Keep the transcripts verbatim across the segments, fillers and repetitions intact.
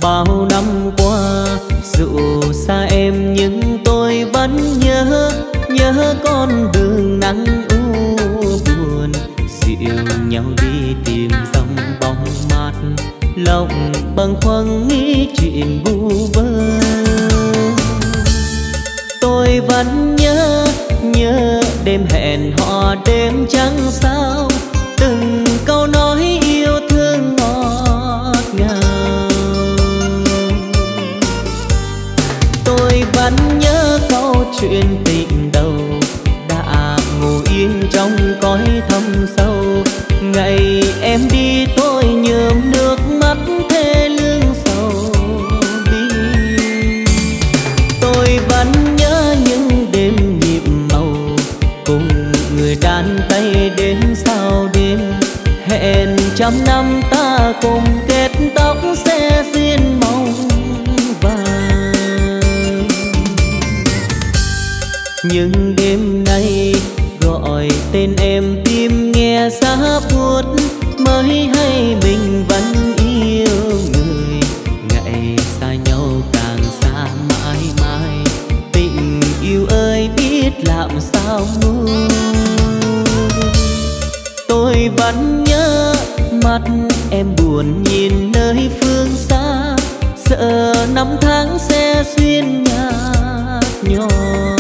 bao năm qua. Dù xa em nhưng tôi vẫn nhớ, nhớ con đường nắng u buồn. Dịu nhau đi tìm dòng bóng mát, lòng bâng khuâng nghĩ chuyện vu vơ. Tôi vẫn nhớ, nhớ đêm hẹn hò đêm trăng sao, từng câu nói yêu thương ngọt ngào. Tôi vẫn nhớ câu chuyện tình đầu đã ngủ yên trong cõi thâm sâu. Ngày em đi tôi nhuốm nước mắt thê lương sầu bi. Tôi vẫn nhớ những đêm nhịp màu cùng người đàn tay đến sao đêm. Hẹn trăm năm ta cùng kết tóc sẽ duyên mong vàng. Nhưng đêm nay gọi tên em tim nghe giá buốt, mới hay mình vẫn yêu người. Ngày xa nhau càng xa mãi mãi, tình yêu ơi biết làm sao nuôi. Tôi vẫn nhớ mắt em buồn nhìn nơi phương xa, sợ năm tháng sẽ xuyên nhạt nhòa.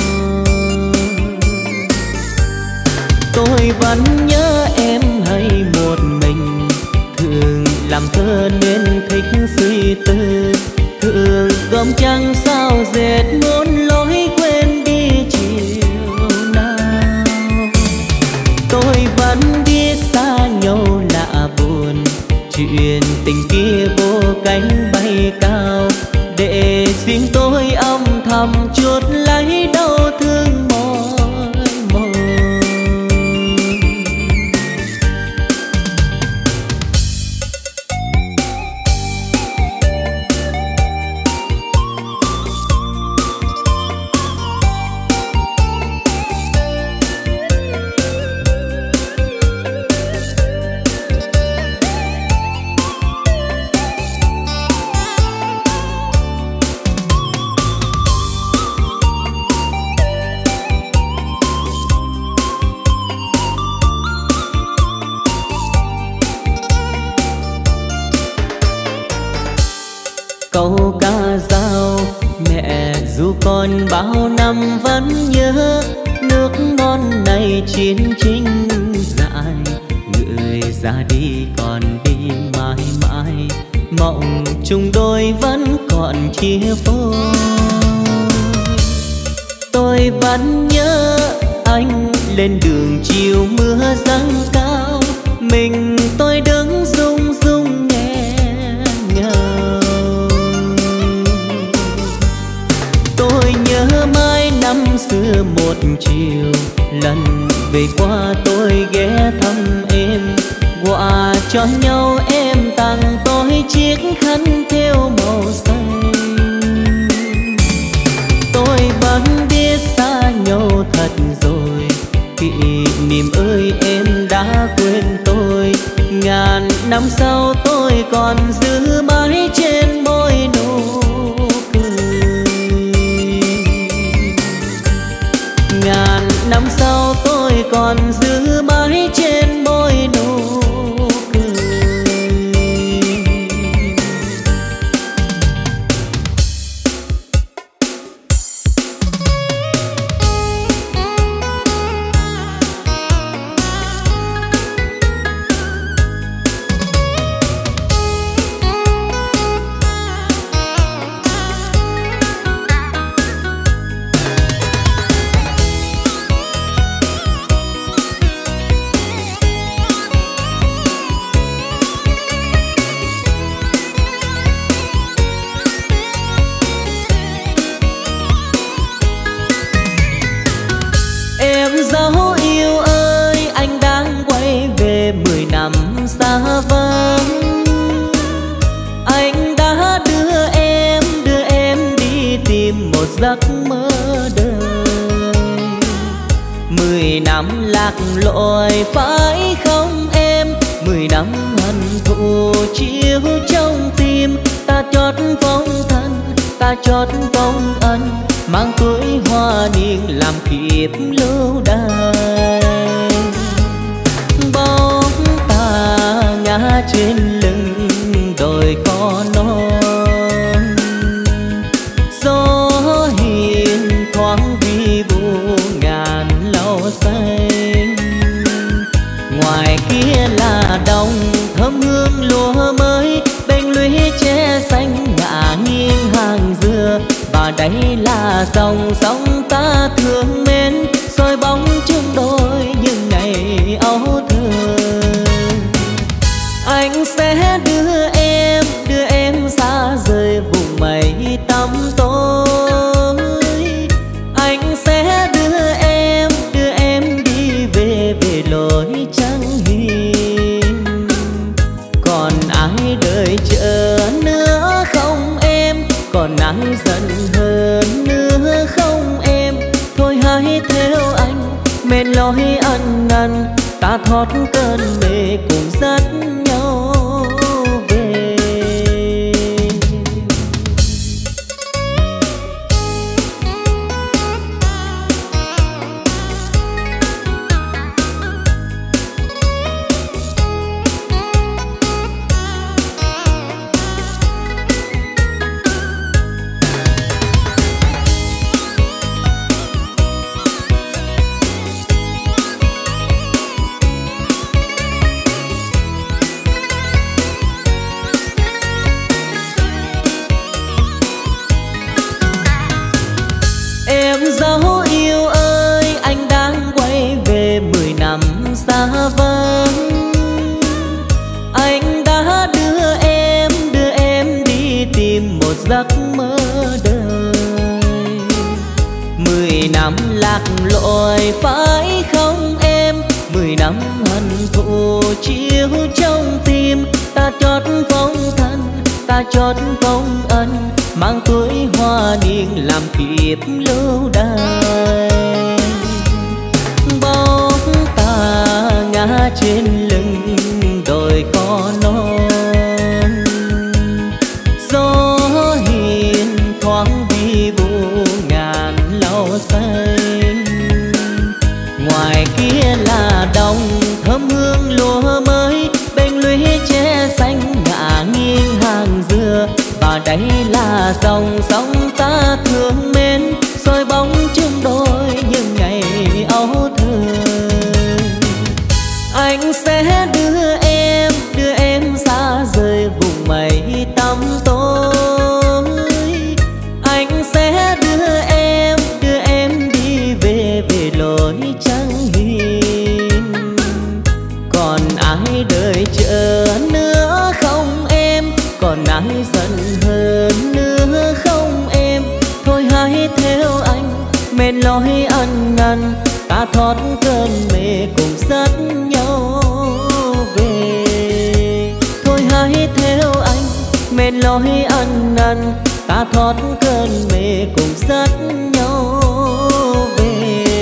Tôi vẫn nhớ em hay một mình, thường làm thơ nên thích suy tư. Thường gom trăng sao dệt muốn lối quên đi chiều nào. Tôi vẫn biết xa nhau lạ buồn, chuyện tình kia vô cánh bay cao. Để riêng tôi âm thầm chuốt lấy đau thương mỏi mòn. Câu ca dao mẹ dù con bao năm vẫn nhớ, nước non này chiến tranh dại. Người ra đi còn đi mãi mãi, mộng chung đôi vẫn còn chia phôi. Tôi vẫn nhớ anh lên đường chiều mưa dâng cao, mình tôi đứng rung rung nghe ngào. Tôi nhớ mãi năm xưa một chiều, lần về qua tôi ghé thăm em. Quà cho nhau em tặng tôi chiếc khăn thêu màu xanh. Tôi vẫn biết xa nhau thật rồi, kỷ niệm ơi em đã quên tôi. Ngàn năm sau tôi còn giữ mãi trên môi nụ cười. Ngàn năm sau tôi còn giữ mãi trên môi nụ cười. Dấu yêu ơi anh đang quay về mười năm xa vắng. Anh đã đưa em đưa em đi tìm một giấc mơ đời. Mười năm lạc lội phải không em? Mười năm hận thù chiếu trong tim ta chót ta chót vong ân, mang tuổi hoa niên làm kiếp lưu đày. Bóng ta ngã trên lưng đồi có non, gió hiền thoáng vi vu ngàn lau xanh. Ngoài kia là đồng thơm hương lúa mới, bên lũy tre xanh ngả nghiêng hàng dừa. Và đây là dòng sông ta thương mến, soi bóng chung đôi những ngày ấu thơ. Anh sẽ đưa em, đưa em xa rời vùng mây tăm tối. Anh sẽ đưa em, đưa em đi về về lối trắng hiền. Còn ai đợi chờ nữa không em, còn ai giận hơn nữa không em. Thôi hãy theo anh mệt lối ăn năn, ta thoát cơn mê cùng dắt nhau về. Dấu yêu ơi, anh đang quay về mười năm xa vắng. Anh đã đưa em, đưa em đi tìm một giấc mơ đời. Mười năm lạc lối phải không em, mười năm hận thù chiếu trong tim. Ta chót phong thân, ta chót phong ân, mang tuổi hoa niên làm kiếp lưu đày. Bóng ta ngã trên lưng đồi có non, gió hiền thoáng vi vu ngàn lau xanh. Ngoài kia là đồng thơm hương lúa mới, bên lũy tre xanh ngả nghiêng hàng dừa. Và đây là dòng sông ta thương mến, soi bóng chung đôi những ngày ấu thơ. Anh sẽ đưa em, đưa em xa rời vùng mây tăm tối. Anh sẽ đưa em, đưa em đi về về lối trắng hiền. Còn ai đợi chờ nữa không em, còn ai giận hơn nữa không em. Thôi hãy theo anh mệt lối ăn năn, ta thoát cơn mê cùng dắt nhau về. Thôi hãy theo anh mệt lối ăn năn, ta thoát cơn mê cùng dắt nhau về.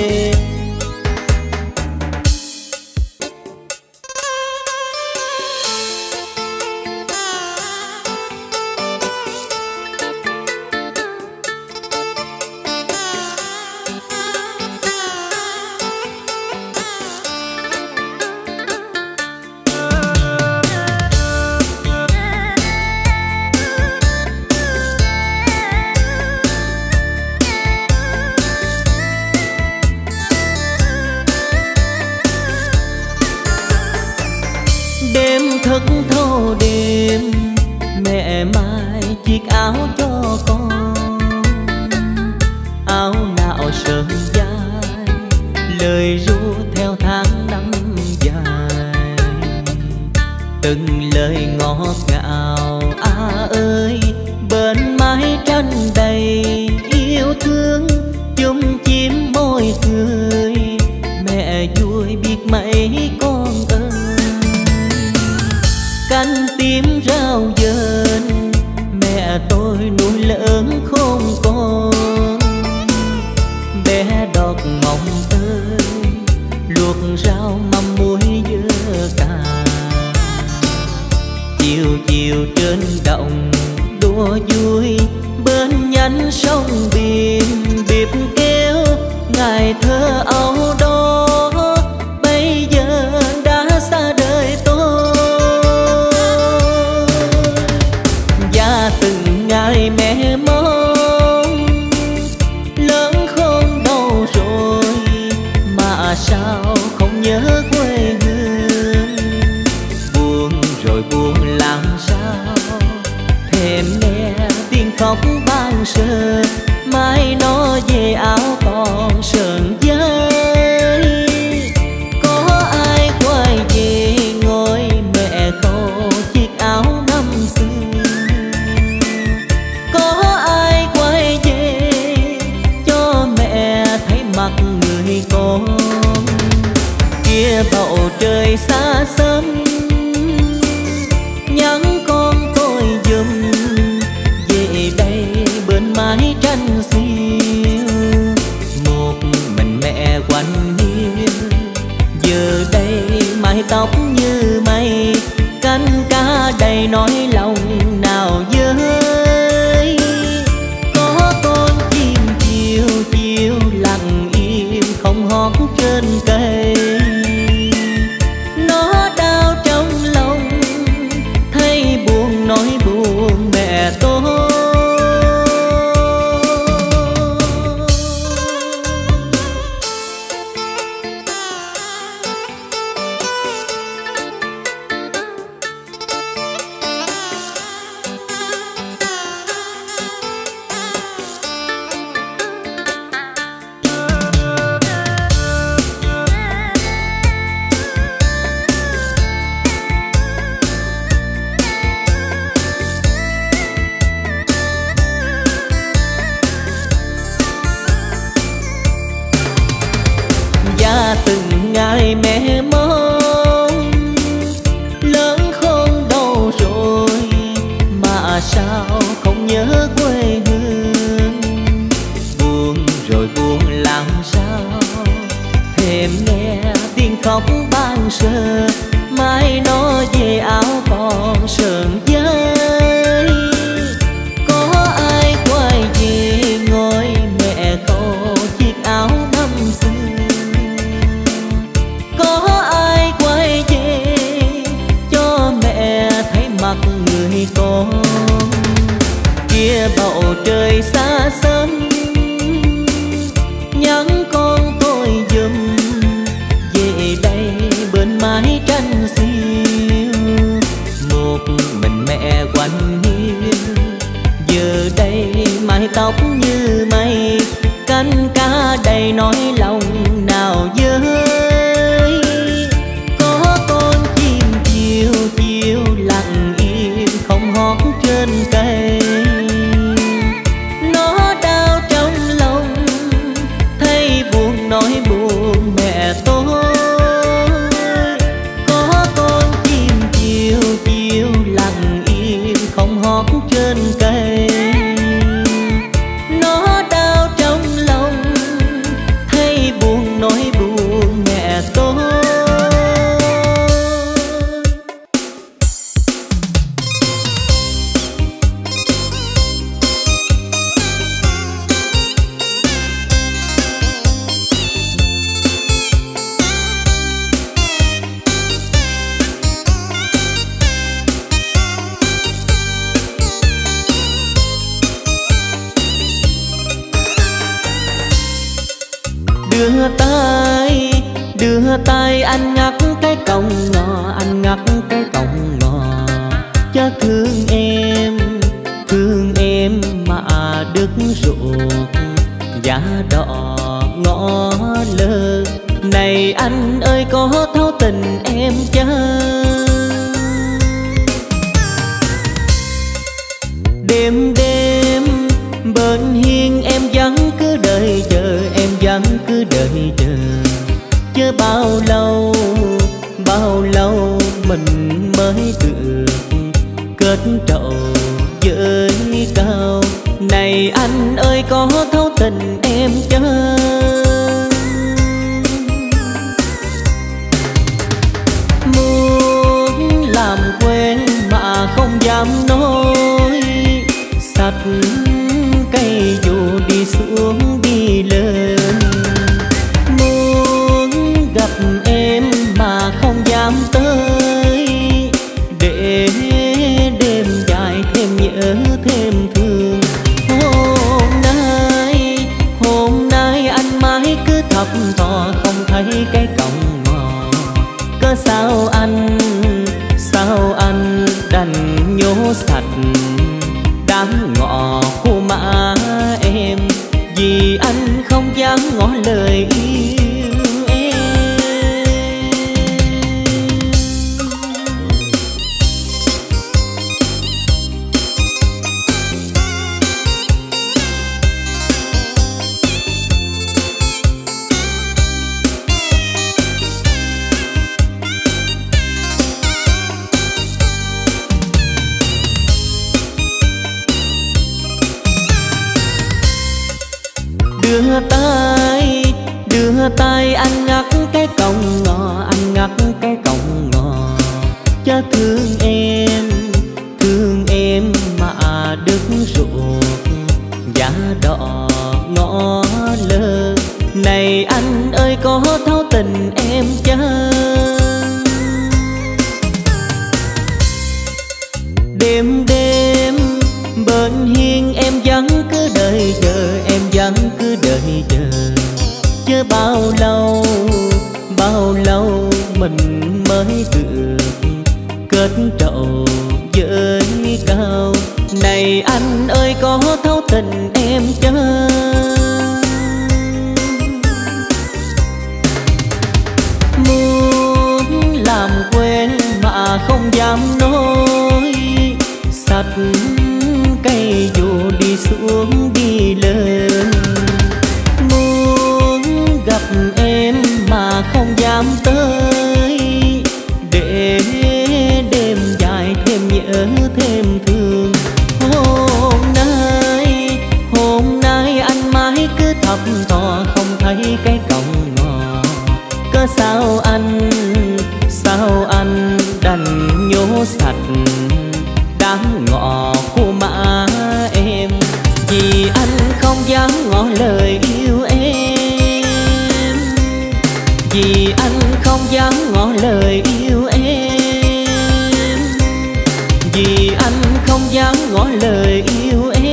Thức thâu đêm mẹ mai chiếc áo cho con, áo nào sờn dài lời ru theo tháng năm dài. Từng lời ngọt ngào à ơi, bên mái tranh đầy yêu thương, chung chim môi cười. Mẹ vui biết mấy con ơi, cánh tím rau dền mẹ tôi nuôi lớn khôn con. Bé đọt mộng ơi, luộc rau mắm muối dưa cà. Chiều chiều trên đồng đua vui, bên nhánh sông biển biết kêu ngày thơ ấu đó bây giờ đã xa đời tôi. Và từng ngày mẹ mong lớn khôn đâu rồi mà sao không nhớ quê hương. Buồn rồi buồn làm sao thèm nghe tiếng khóc ban sơ mai nó về áo còn sờn dây. Có ai quay về ngồi mẹ khâu chiếc áo năm xưa. Có ai quay về cho mẹ thấy mặt người con. Kia bầu trời xa xăm nhắn con tôi giùm về đây bên mái tranh xiêu. Một mình mẹ quạnh hiu giờ đây mái tóc như mây cánh cá đầy nỗi lòng nào với. Có con chim chiều chiều lặng im không hót trên cây. Nó đau trong lòng thấy buồn nói buồn mẹ tôi. Từng ngày mẹ mong lớn khôn đâu rồi mà sao không nhớ quê hương. Buồn rồi buồn làm sao thèm nghe tiếng khóc ban sơ mai nó về áo còn sờn dây. Có ai quay về ngồi mẹ khâu chiếc áo năm xưa. Có ai quay về cho mẹ thấy mặt người con. Kia bầu trời xa xăm nhắn con tôi giùm về đây bên mái tranh xiêu. Một mình mẹ quạnh hiu giờ đây mái tóc như mây cánh cá đầy nỗi lòng nào với. Có con chim chiều chiều lặng im không hót trên cây. Nó đau trong lòng thấy buồn nói buồn mẹ tôi. Có con chim chiều chiều lặng im không hót trên cây. Nó đau trong lòng thấy buồn nói buồn mẹ tôi. Đưa tay, đưa tay anh ngắt cái cọng ngò, anh ngắt cái cọng ngò cho thương em, thương em mà đứt ruột giá đỏ ngõ lơ. Này anh ơi có thấu tình em chớ. Đêm đêm bên hiên em vẫn cứ đợi chờ, em vẫn cứ đợi chờ. Chứ bao lâu, bao lâu mình mới được kết trầu với cao. Này anh ơi có thấu tình em chớ. Muốn làm quen mà không dám nói, sạch cây dù tới, để đêm dài thêm nhớ thêm thương. Hôm nay, hôm nay anh mãi cứ thập thò không thấy cái cọng ngò. Cớ sao anh, sao anh đành nhổ sạch đám ngọ khu mã em, vì anh không dám ngỏ lời yêu em. Đưa tay, đưa tay anh ngắt cái cọng ngò, anh ngắt cái cọng ngò. Chớ thương em, thương em mà đứt ruột, giá đỏ ngõ lơ. Này anh ơi có thấu tình em chớ? Đêm đêm bên hiên em vẫn cứ đợi chờ, em vẫn cứ đợi chờ. Chứ bao lâu, bao lâu mình mới được kết trầu với cao. Này anh ơi có thấu tình em chớ? Muốn làm quen mà không dám nói, sạch cây dù đi xuống đi lên. Muốn gặp em mà không dám tới, để đêm dài thêm nhớ thêm thương. Hôm nay, hôm nay anh mãi cứ thập thò không thấy cái cọng ngò. Cớ sao anh, sao anh đành nhổ sạch đám ngọ khu mã em, vì anh không dám ngỏ lời yêu em. Vì anh không dám ngỏ lời yêu em. Vì anh không dám ngỏ lời yêu em.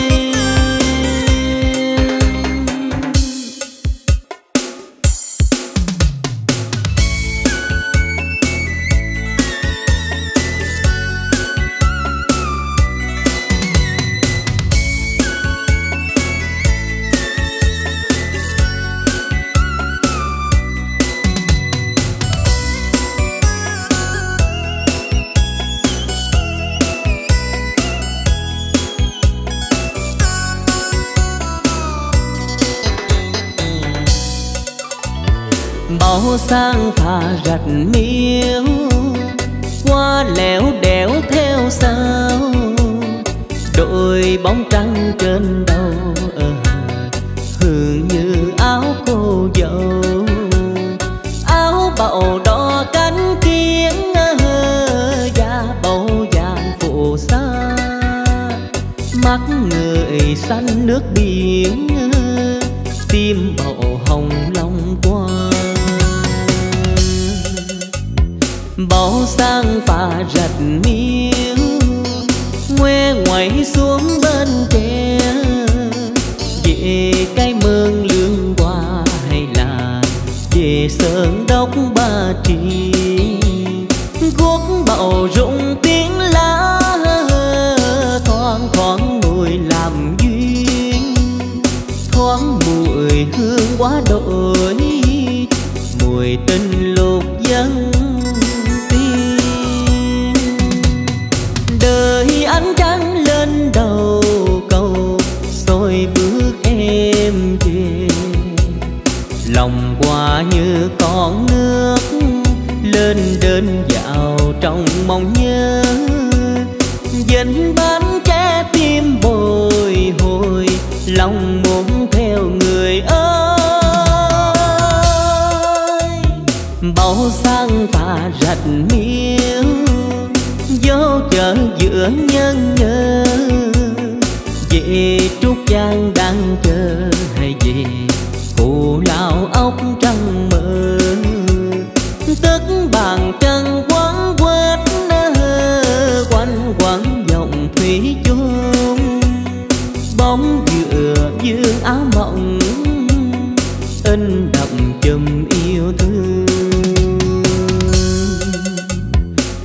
Bao sang phà rạch miếu, qua lẻo đẻo theo sao, đội bóng trắng trên đầu ờ, hương như áo cô dâu. Áo bầu đỏ cánh kiến da bầu vàng phù sa, mắt người xanh nước biển, tim bầu hồng long qua. Bao sang phà rạch miếu, ngoe ngoẩy xuống bên tre, về cái mương lương qua hay là về sơn đốc Ba Tri. Guốc bầu rụng tiếng lá, thoáng thoáng mùi làm duyên, thoáng mùi hương quá đổi, mùi tình lục dân. Đời ánh trăng lên đầu cầu, xôi bước em về, lòng qua như con nước lên đên dạo trong mong nhớ. Dành bánh trái tim bồi hồi, lòng muốn theo người ơi. Bao sang phà rạch miếu, vô chợ giữa nhân nhớ, về Trúc Giang đang chờ hay về Cù Lao ốc trăng mơ. Tức bàn chân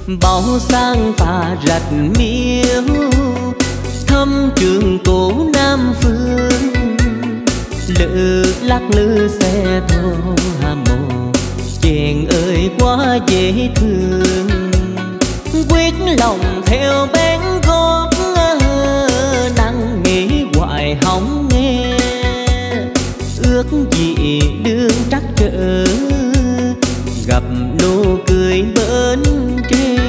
bao sang phà rạch miếu, thăm trường cổ Nam Phương. Lự lắc lư xe thô hà mồ, chèn ơi quá dễ thương. Quyết lòng theo bén gót, năn nghĩ hoài hóng nghe. Ước gì đương trắc trở, gặp nụ cười bên trên.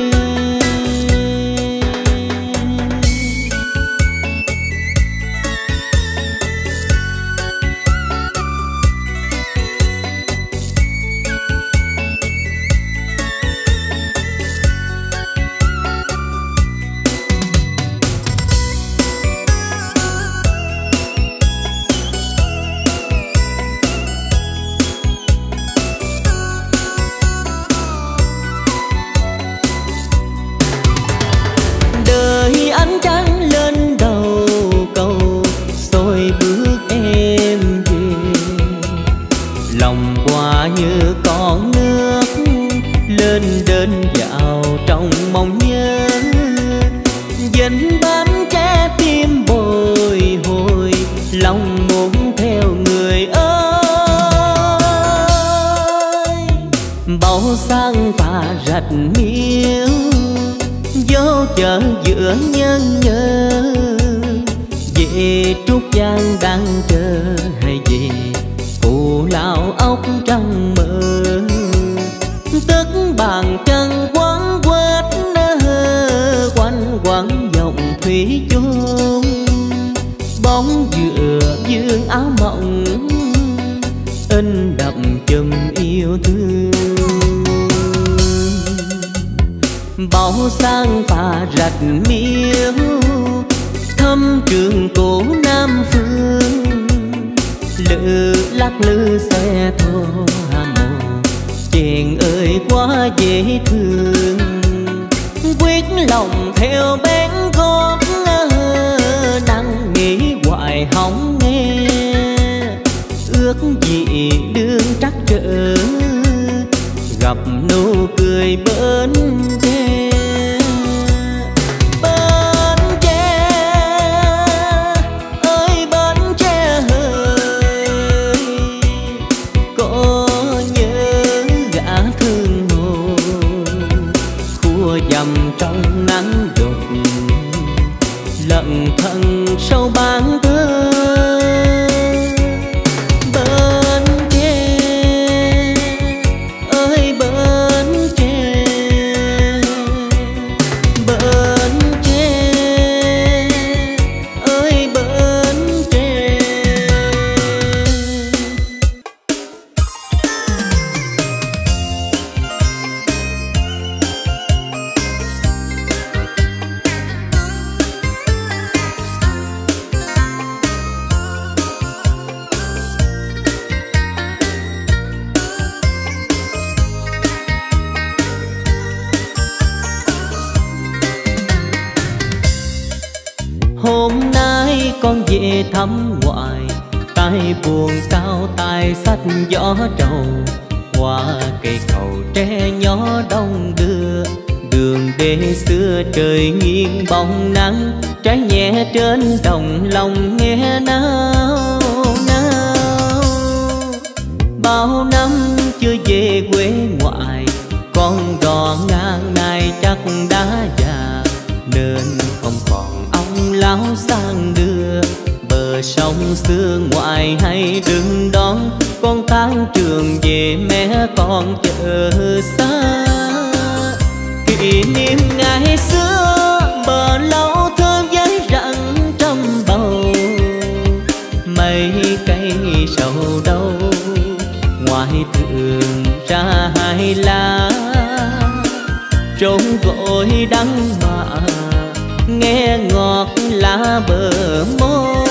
Như con nước lên đến dạo trong mong nhớ, dành bánh trái tim bồi hồi, lòng muốn theo người ơi. Bao sang phà rạch miếu, dấu chợ giữa nhân nhớ. Về Trúc Giang đang chờ hay về Phù Lao ốc trong mơ. Tức bàn chân quấn quết, quanh quẩn dòng thủy chung. Bóng dừa dương áo mộng, in đậm chùm yêu thương. Bao sang phà rạch miếu, thăm trường cổ Nam Phương. Lự lắc lư xe thô hà mồ, chèn ơi quá dễ thương. Quyết lòng theo bén gót, năn nghĩ hoài hóng nghe. Ước gì đương trắc trở, gặp nụ cười bên tre. Trong nắng đột lận thân sâu bán thơ bên tre ơi bên tre bên tre ơi bên tre. Hôm nay con về thăm ngoại, tai buồn cao tai sách gió trầu. Qua cây cầu tre nhỏ đông đưa, đường đê xưa trời nghiêng bóng nắng. Trái nhẹ trên đồng lòng nghe nao nao. Bao năm chưa về quê ngoại, con đò ngang này chắc đã già. Nên không còn ông lão sang đưa, bờ sông xưa ngoại hay đừng đón. Con tháng trường về mẹ con chờ xa. Kỷ niệm ngày xưa bờ lâu thơ với rặng trong bầu. Mấy cây sầu đâu ngoài thường ra hai lá. Trốn gọi đắng mà nghe ngọt lá bờ môi.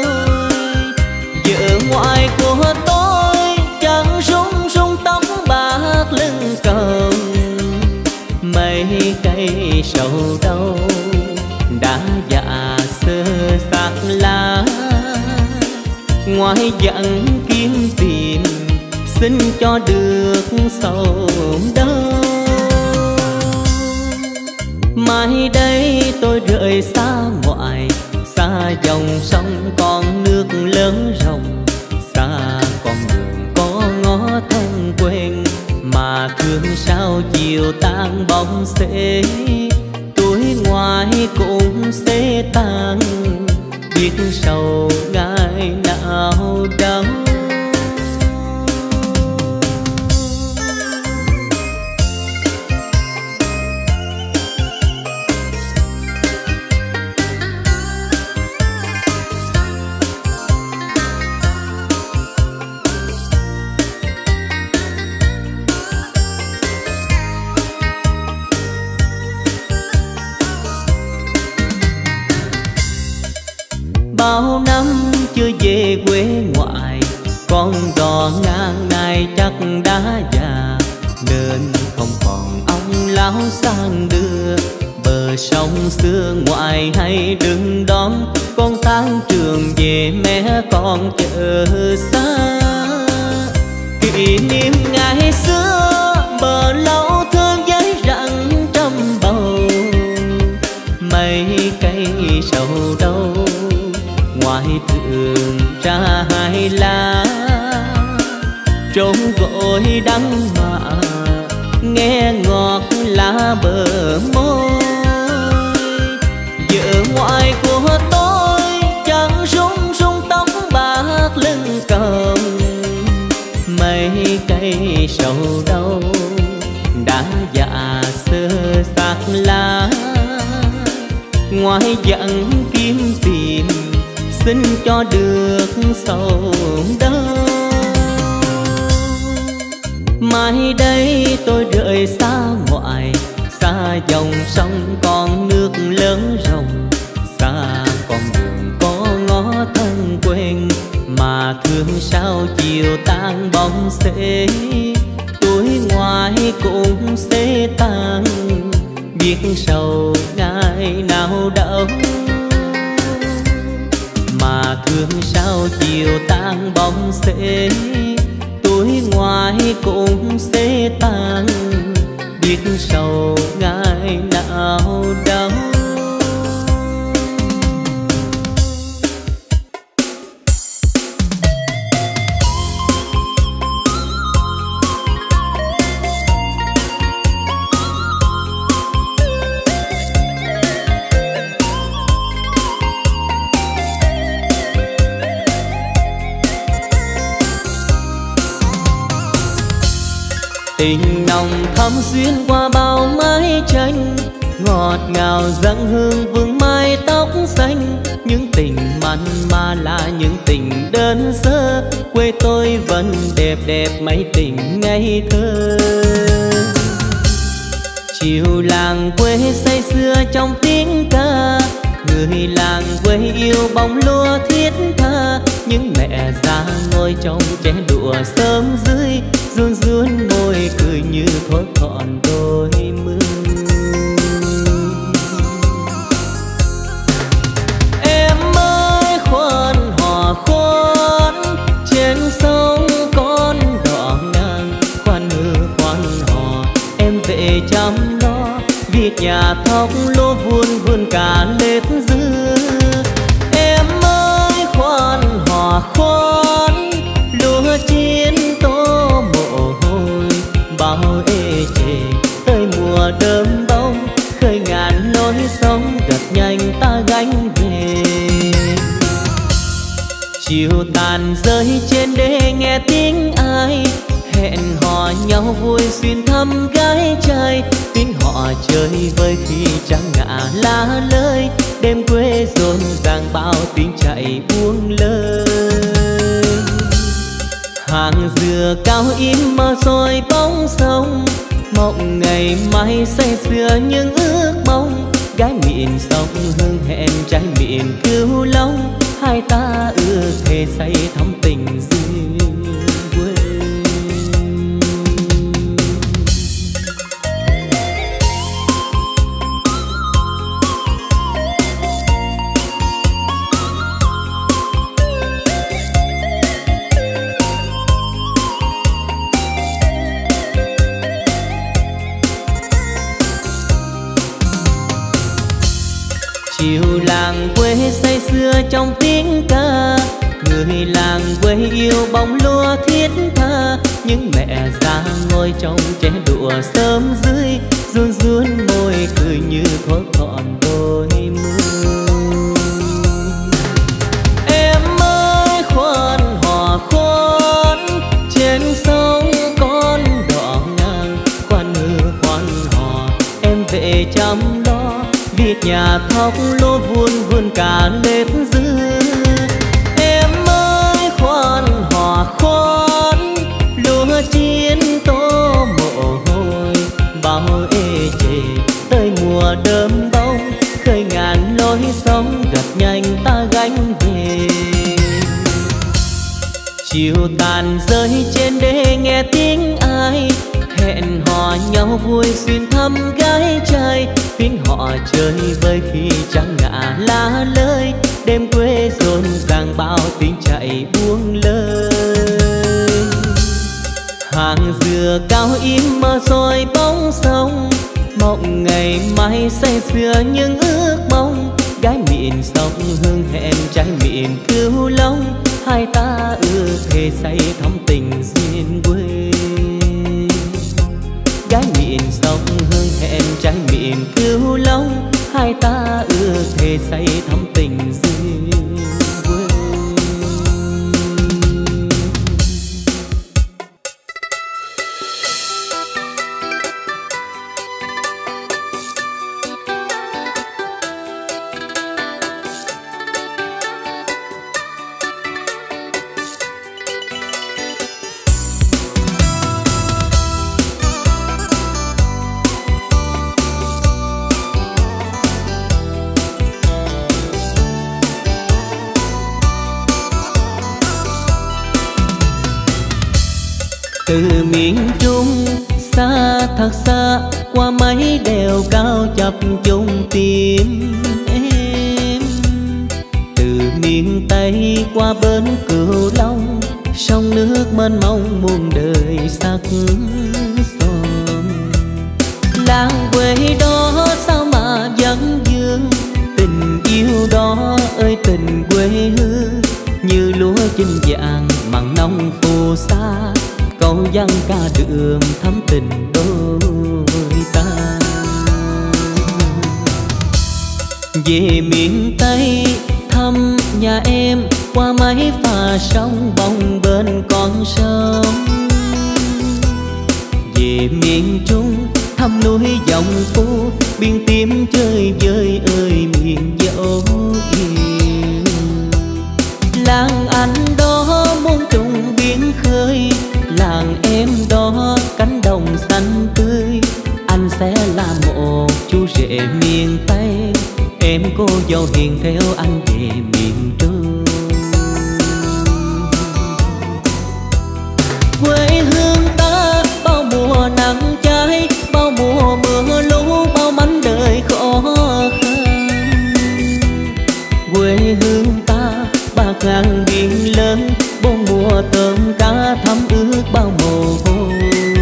Vợ ngoại của tôi chẳng rung rung tóc bạc lưng còng. Mấy cây sầu đâu đã già sơ xác lá. Ngoài dặn kiếm tìm xin cho được sầu đâu. Mai đây tôi rời xa ngoại, xa dòng sông con nước lớn rộng, xa con đường có ngõ thân quen, mà thương sao chiều tan bóng xế, tuổi ngoài cũng sẽ tan, biết sầu ngày nào đâu. Bao năm chưa về quê ngoại, con đò ngang ngày chắc đã già, nên không còn ông lão sang đưa. Bờ sông xưa ngoại hay đừng đón, con tan trường về mẹ con chờ xa. Kỷ niệm ngày xưa bờ lâu thơm giấy rặng trăm bầu, mấy cây sầu đâu ngoài thường ra hai lá, trốn gọi đắng mà nghe ngọt lá bờ môi. Vợ ngoại của tôi chẳng rung rung tóc bạc lưng cầm, mấy cây sầu đâu đã già sơ xác lá. Ngoài dặn kiếm tìm xin cho được sầu đâu. Mai đây tôi rời xa ngoại, xa dòng sông con nước lớn rộng, xa con đường có ngõ thân quen, mà thương sao chiều tan bóng xế, tuổi ngoài cũng sẽ tan, biết sầu ngày nào đâu. Mà thương sao chiều tan bóng xế, tuổi ngoài cũng sẽ tan, biết sầu ngày nào đâu. Tình nồng thắm xuyên qua bao mái tranh, ngọt ngào dâng hương vương mái tóc xanh. Những tình mặn mà là những tình đơn sơ, quê tôi vẫn đẹp đẹp mấy tình ngây thơ. Chiều làng quê say sưa trong tiếng ca, người làng quê yêu bóng lúa thiết tha. Những mẹ già ngồi trong chén đũa sớm dưới, run run môi cười như thuở còn đôi mươi. Em ơi khoan hò khoan trên sông con đò ngang, khoan hư khoan hò em về chăm lo, việc nhà thóc lúa vuông vườn cả lết dưa. Em ơi khoan hò khoan lúa chín tô mồ hôi, bao ê chề tới mùa đơm bông, khơi ngàn lối sóng gật nhanh ta gánh về. Chiều tàn rơi trên đê nghe tiếng ai, hẹn hò nhau vui xuyên thăm gái trai. Tiếng họ chơi vơi khi trăng ngả lá lơi, đêm quê rộn ràng bao tiếng chạy buông lơi. Hàng dừa cao im mơ rồi bóng sông, mộng ngày mai say sưa những ước mong. Gái miền sông hương hẹn trai miền cứu long, hai ta ưa thề say thắm tình duyên quê. chiều làng quê say sưa trong tiếng ca, người làng quê yêu bóng lúa thiết tha. Những mẹ già ngồi trong chén đũa sớm dưới, run run môi cười như thuở còn đôi mươi. Em ơi khoan hò khoan, trên sông con đò ngang, khoan hư khoan hò em về chăm lo, việc nhà thóc lúa vun vun cả nếp dưa. Em ơi khoan hò khoan, lúa chín tô mồ hôi bao ê chề, tới mùa đơm bông khơi ngàn lối sóng gặt nhanh ta gánh về. Chiều tàn rơi trên đê nghe tiếng ai hẹn hò nhau vui xuyên thăm gái trai, tiếng họ chơi vơi khi trăng ngả lá lơi, đêm quê rộn ràng bao tiếng chạy buông lơi. Hàng dừa cao im mơ rồi bóng sông, mộng ngày mai say sưa những ước mong. Gái miền sông hương hẹn trai miền Cửu Long, hai ta ước thề say thắm tình duyên quê. Gái miền sông hương hẹn trai miền Cửu Long, hai ta ước thề say thắm tình duyên quê. Từ miền Trung xa thật xa, qua mấy đèo cao chập chung tim em. Từ miền Tây qua bến Cửu Long, sông nước mênh mông muôn đời sắc son. Làng quê đó sao mà vẫn vương, tình yêu đó ơi tình quê hương. Như lúa chín vàng mặn nông phù sa, câu văn ca đường thắm tình đôi ta. Về miền Tây thăm nhà em, qua mấy phà sông bồng bên con sông. Về miền Trung thăm núi Dòng Phu, biên tím chơi vơi ơi miền dẫu yêu. Làng anh đó muôn trùng biển khơi, làng em đó cánh đồng xanh tươi. Anh sẽ là một chú rể miền Tây, em cô dâu hiền theo anh về miền Trung. Quê hương ta bao mùa nắng cháy, bao mùa mưa lũ, bao mảnh đời khó khăn. Quê hương ta bạc ngàn biển lớn, bốn mùa tôm cá thắm ướt bao mồ hôi.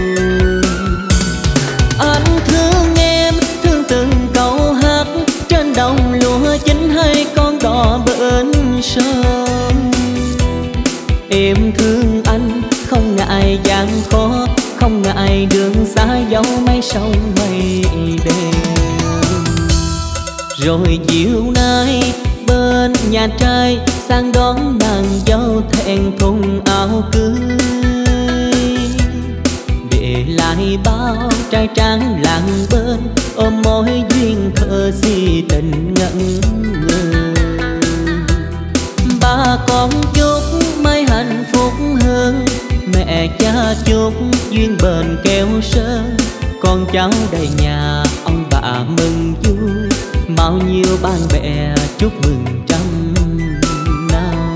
Anh thương em, thương từng câu hát trên đồng lúa chín hay con đò bên sông. Em thương anh không ngại gian khó, không ngại đường xa dấu mấy sông mây đèo. Rồi chiều nay bên nhà trai sang đón nàng dâu thẹn thùng áo cưới, để lại bao trai tráng làng bên ôm mối duyên thơ si tình ngẩn ngơ. Ba con chúc mấy hạnh phúc hơn, mẹ cha chúc duyên bền keo sơn. Con cháu đầy nhà ông bà mừng vui, bao nhiêu bạn bè chúc mừng trăm năm.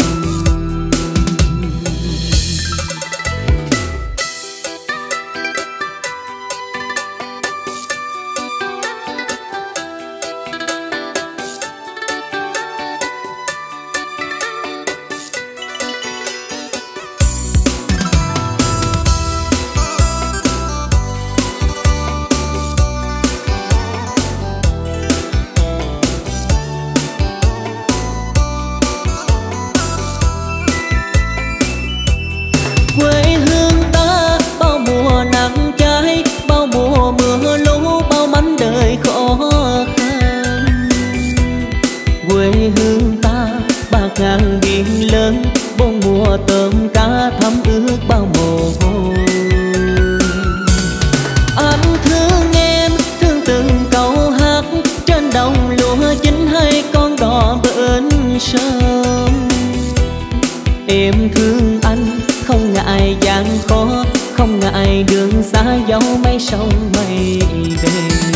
em thương anh, không ngại gian khó, không ngại đường xa dấu mấy sông mây đêm.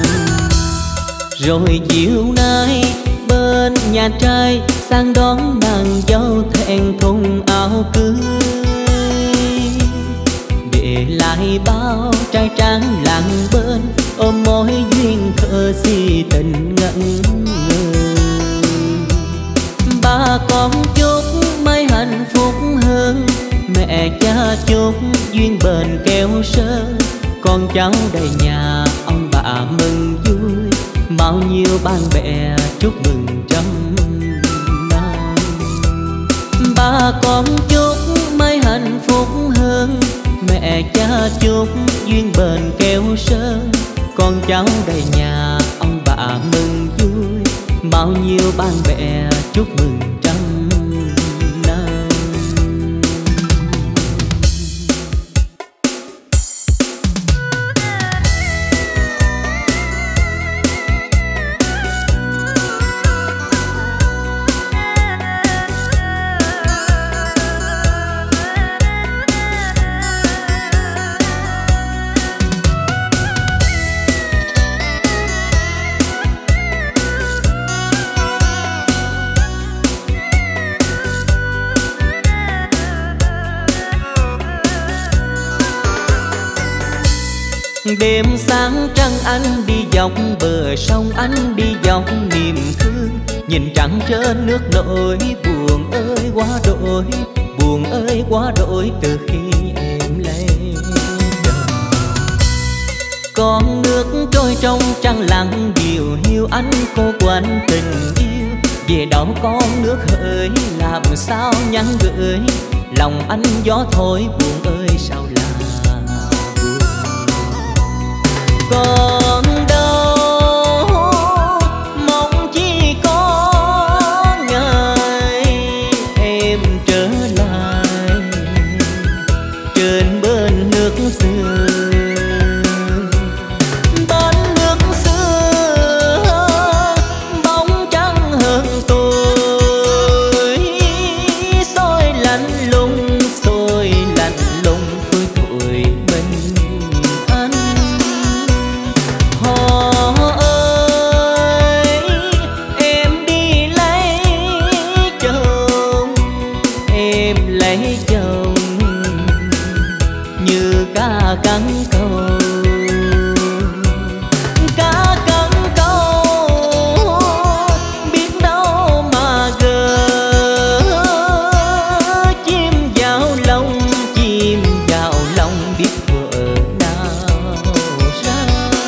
Rồi chiều nay bên nhà trai sang đón nàng dâu thẹn thùng áo cưới, để lại bao trai tráng làng bên ôm mối duyên thơ si tình ngẩn ngơ. Ba con chúc mấy hạnh phúc hơn, mẹ cha chúc duyên bền keo sơn, con cháu đầy nhà ông bà mừng vui, bao nhiêu bạn bè chúc mừng trăm năm. Ba con chúc mấy hạnh phúc hơn, mẹ cha chúc duyên bền keo sơn, con cháu đầy nhà ông bà mừng vui, bao nhiêu bạn bè chúc mừng trăm năm. Đêm sáng trăng anh đi dọc bờ sông, anh đi dọc niềm thương, nhìn trăng trên nước nổi buồn ơi quá đổi, buồn ơi quá đổi từ khi em lên đời. Con nước trôi trong trăng lặng điều hiu, anh cô quạnh tình yêu, về đâu con nước hỡi làm sao nhắn gửi, lòng anh gió thổi buồn ơi sao là còn đâu. Mong chỉ có ngày em trở lại trên bên nước xưa, bên nước xưa bóng trắng hơn tôi, soi lạnh lùng soi lạnh lùng thôi tuổi mình anh. Họ ơi em đi lấy chồng, em lấy chồng như cá cắn câu, cá cắn câu biết đâu mà gỡ, chim vào lòng chim vào lòng biết vợ nào ra.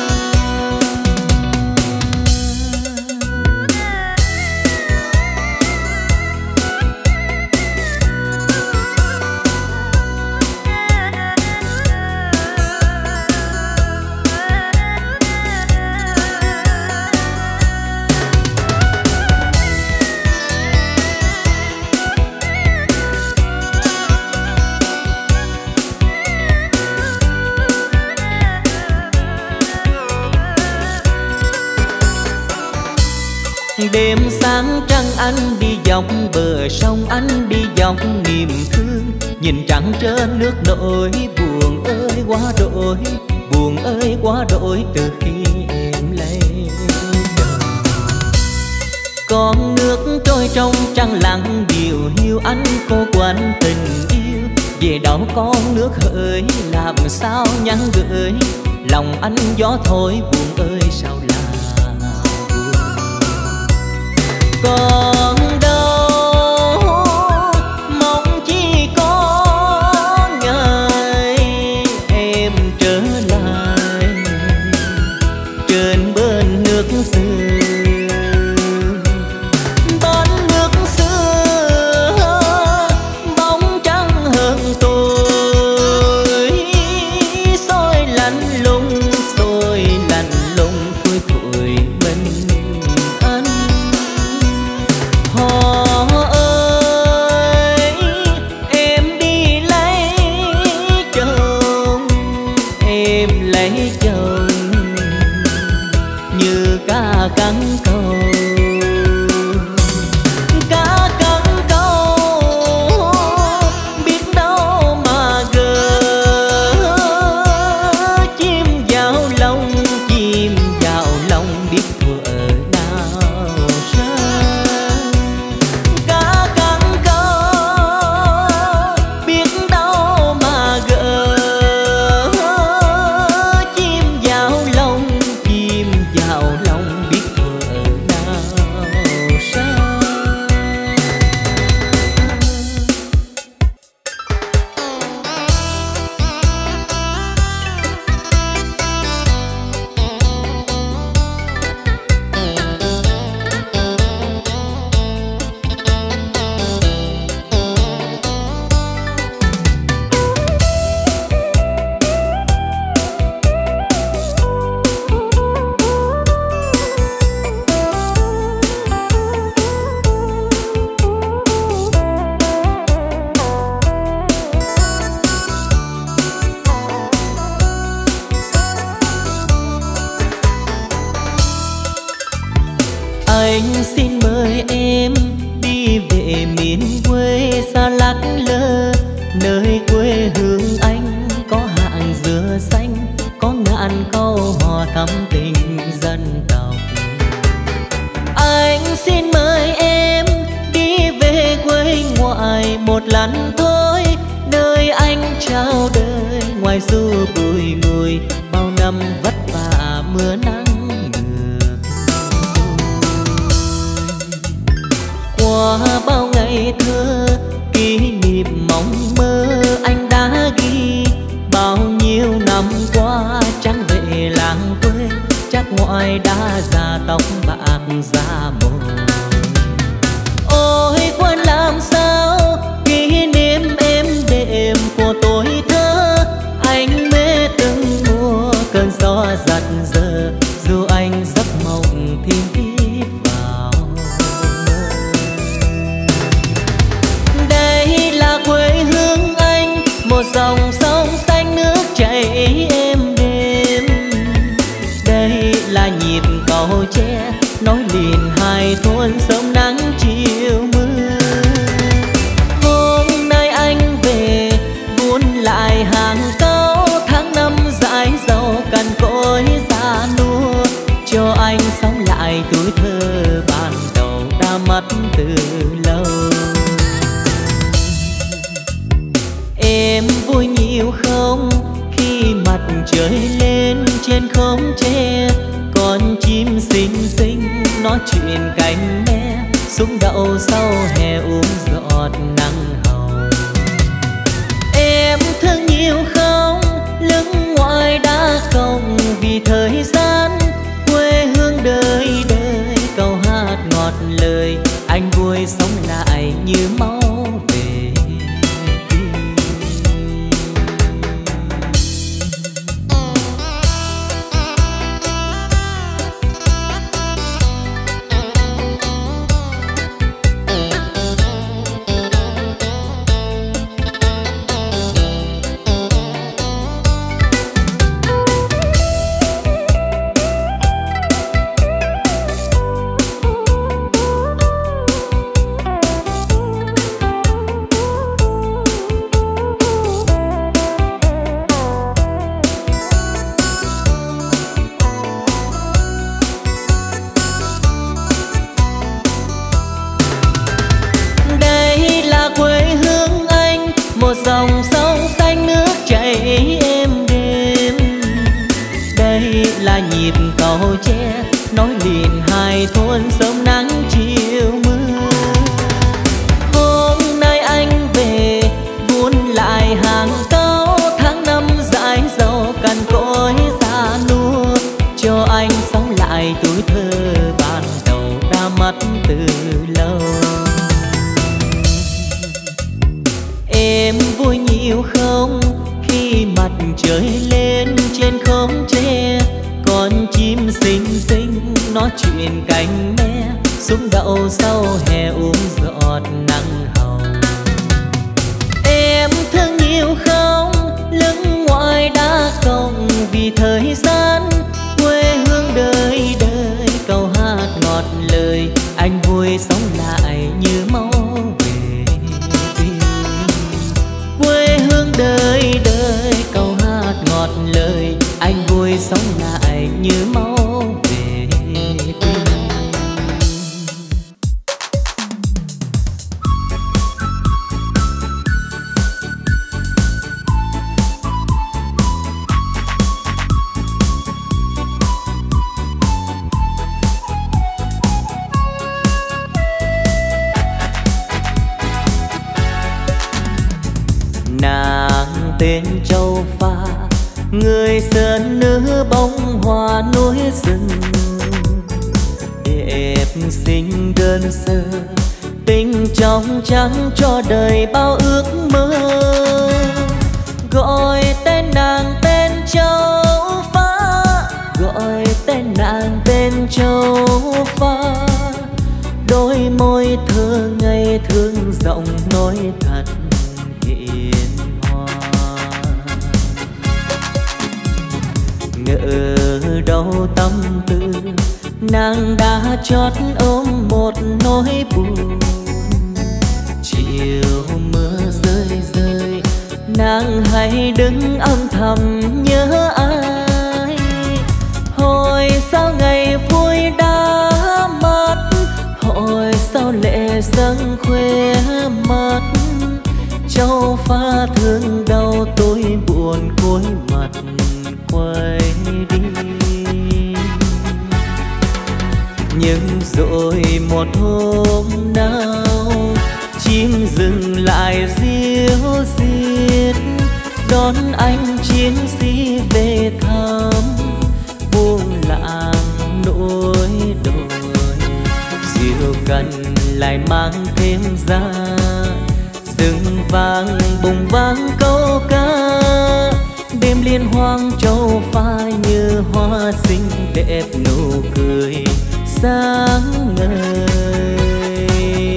Đêm sáng trăng anh đi dọc bờ sông, anh đi dọc niềm thương, nhìn trăng trên nước nổi buồn ơi quá đổi, buồn ơi quá đổi từ khi em lên đời. Con nước trôi trong trăng lặng điều hiu, anh cô quạnh tình yêu, về đâu con nước hỡi làm sao nhắn gửi, lòng anh gió thổi buồn ơi sao là còn đâu. Mong chỉ có ngày em trở lại trên bên nước xưa, bên nước xưa bóng trắng hơn tôi, soi lạnh lùng soi lạnh lùng thôi tuổi mình anh. Họ ơi em đi lấy chồng, em lấy chồng như cá cắn câu, cá cắn câu Anh xin mời em đi về miền quê xa lắc lơ, nơi quê hương anh có hạng dừa xanh, có ngàn câu hò thắm tình dân tộc. Anh xin mời em đi về quê ngoại một lần thôi, nơi anh trao đời ngoài du bụi ngùi, bao năm vất vả mưa nắng ngược. Qua bao ngày thơ kỷ niệm mong mơ anh đã ghi, bao nhiêu năm qua chẳng về làng quê, chắc ngoại đã già tóc bạc da mồi. Ôi quên làm sao kỷ niệm êm đềm của tuổi thơ, anh mê từng mùa cơn gió giật giờ, dù anh giấc mộng thiên kiếp vào mơ. Đây là quê hương anh, một dòng sông xanh nước chảy êm đềm. Đây là nhịp cầu tre nối liền hai thôn sớm nắng chiều mưa. Hôm nay anh về vun lại hàng câu, tháng năm dãi dầu cằn cỗi già nua, cho anh sống lại tuổi thơ ban đầu đã mất từ lâu. Em vui nhiều không khi mặt trời lên trên khóm tre, con chim xinh xinh nói chuyện cánh me, xuống đậu sau hè uống giọt nắng hồng. Em thương nhiều không lưng ngoài đã còng vì thời gian, quê hương đời đời câu hát ngọt lời, anh vui sống lại như máu về. Dòng sông xanh nước chảy êm đềm. Đây là nhịp cầu tre nối liền hai thôn sớm nắng chiều mưa. Hôm nay anh về vun lại hàng câu, tháng năm dãi dầu cằn cỗi già nua, cho anh sống lại tuổi thơ ban đầu đã mất từ lâu. Em vui nhiều không khi mặt trời lên trên khóm tre, con chim xinh xinh nói chuyện cánh me, xuống đậu sau hè uống giọt nắng hồng. Em thương nhiều không lưng ngoài đã còng vì thời gian, quê hương đời đời câu hát ngọt lời, anh vui sống lại như máu về. Quê hương đời đời câu hát ngọt lời, anh vui sống lại như máu về tim. Nàng tên Châu Pha, người sơn nữ bông hoa núi rừng, đẹp xinh đơn sơ tình trong trắng cho đời bao ước mơ. Gọi tên nàng tên Châu Pha, gọi tên nàng tên Châu Pha, đôi môi thơ ngây thương rộng nói thật hiền hòa. Ngỡ đâu tâm tư nàng đã chót ôm một nỗi buồn. Chiều mưa rơi rơi, nàng hãy đứng âm thầm nhớ ai. Hồi sao ngày vui đã mất, hồi sao lệ dâng khuya mất. Châu pha thương đau tôi buồn cúi mặt quay đi. Nhưng rồi một hôm nào chim dừng lại ríu rít, đón anh chiến sĩ về thăm buông làng nỗi đồi. Diều cần lại mang thêm ra rừng vàng bùng vang câu ca. Đêm liên hoang châu pha như hoa xinh đẹp nụ cười sáng ngời.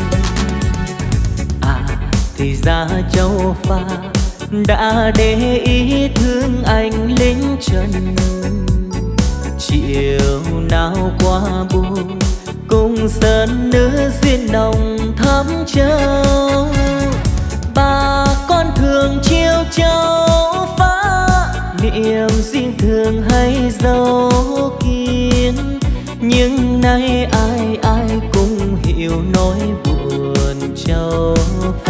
À thì ra châu pha đã để ý thương anh lính trần. Chiều nào qua buông cùng sơn nữ duyên nồng thắm châu. Bà con thường chiêu châu phá, niệm riêng thường hay dấu kín. Nhưng nay ai ai cũng hiểu nỗi buồn châu pha.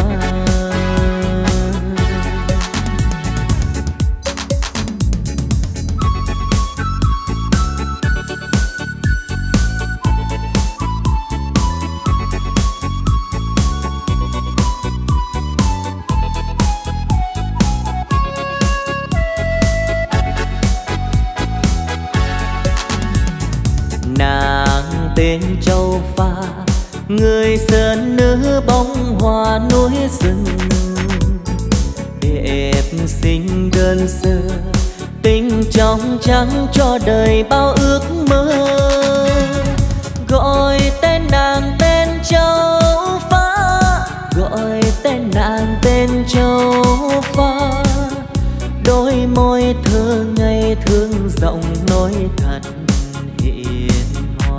Nàng tên châu pha, người sơn nữ bông hoa núi rừng. Đẹp xinh đơn sơ, tình trong trắng cho đời bao ước mơ. Gọi tên nàng tên châu pha, gọi tên nàng tên châu pha. Đôi môi thơ ngây thương giọng nói thật hiền hòa.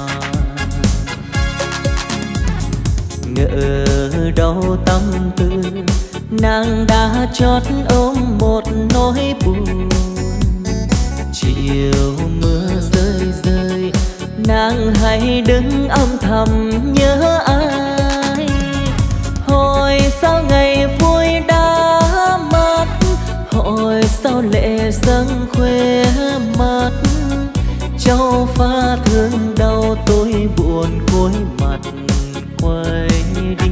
Ngỡ đâu tâm tư nàng đã chót ôm một nỗi buồn. Chiều mưa rơi rơi, nàng hãy đứng âm thầm nhớ ai. Hồi sao ngày vui đã mất, hồi sao lệ dâng khuya mất. Châu pha thương đau tôi buồn cúi mặt quay đi.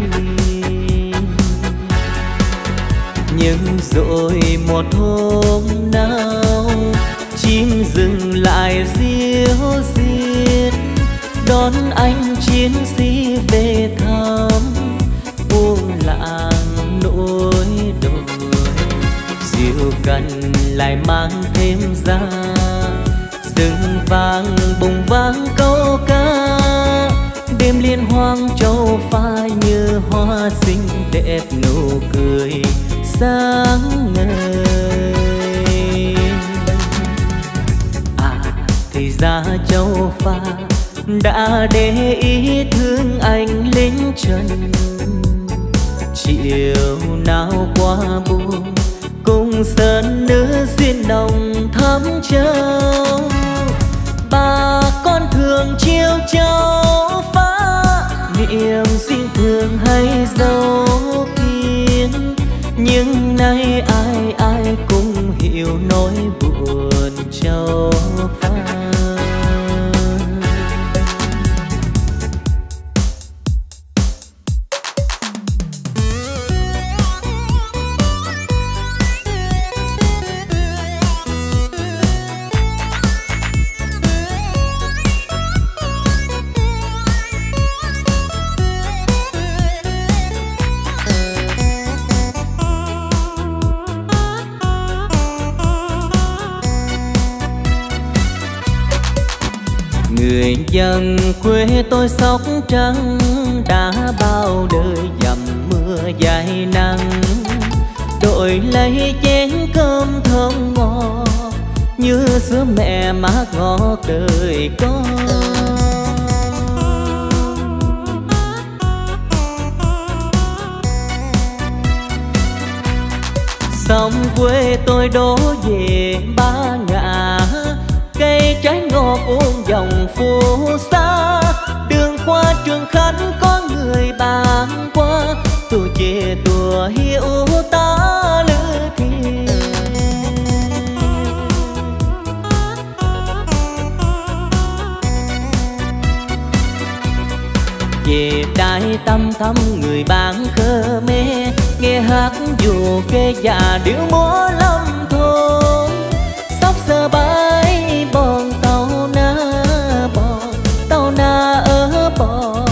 Nhưng rồi một hôm nào chim dừng lại ríu rít, đón anh chiến sĩ về thăm buông làng nỗi đồi. Diều cần lại mang thêm ra rừng vàng bùng vang câu ca. Đêm liên hoang châu pha như hoa xinh đẹp nụ cười sáng ngời. À thì ra châu pha đã để ý thương anh lính trần. Chiều nào qua buông cùng sơn nữ duyên nồng thắm châu. Bà con thường chiêu châu phá, niệm riêng thường hay dấu kín. Nhưng nay ai ai cũng hiểu nỗi buồn châu pha. Người dân quê tôi Sóc Trăng đã bao đời dầm mưa dài nắng. Đổi lấy chén cơm thơm ngọt như sữa mẹ mát ngọt đời con. quê tôi đổ về Ba Ngã, cây trái ngọt uống dòng phù sa. Đường qua Trường Khánh có người bán qua, tôi về tùa hiu ta lữ thiền. Về Đại Tâm thăm người bán Khmer, nghe hát dù kê già điệu múa lâm thôn. Sóc sơ bãi bọn tàu na bọn, tàu na ở bọn.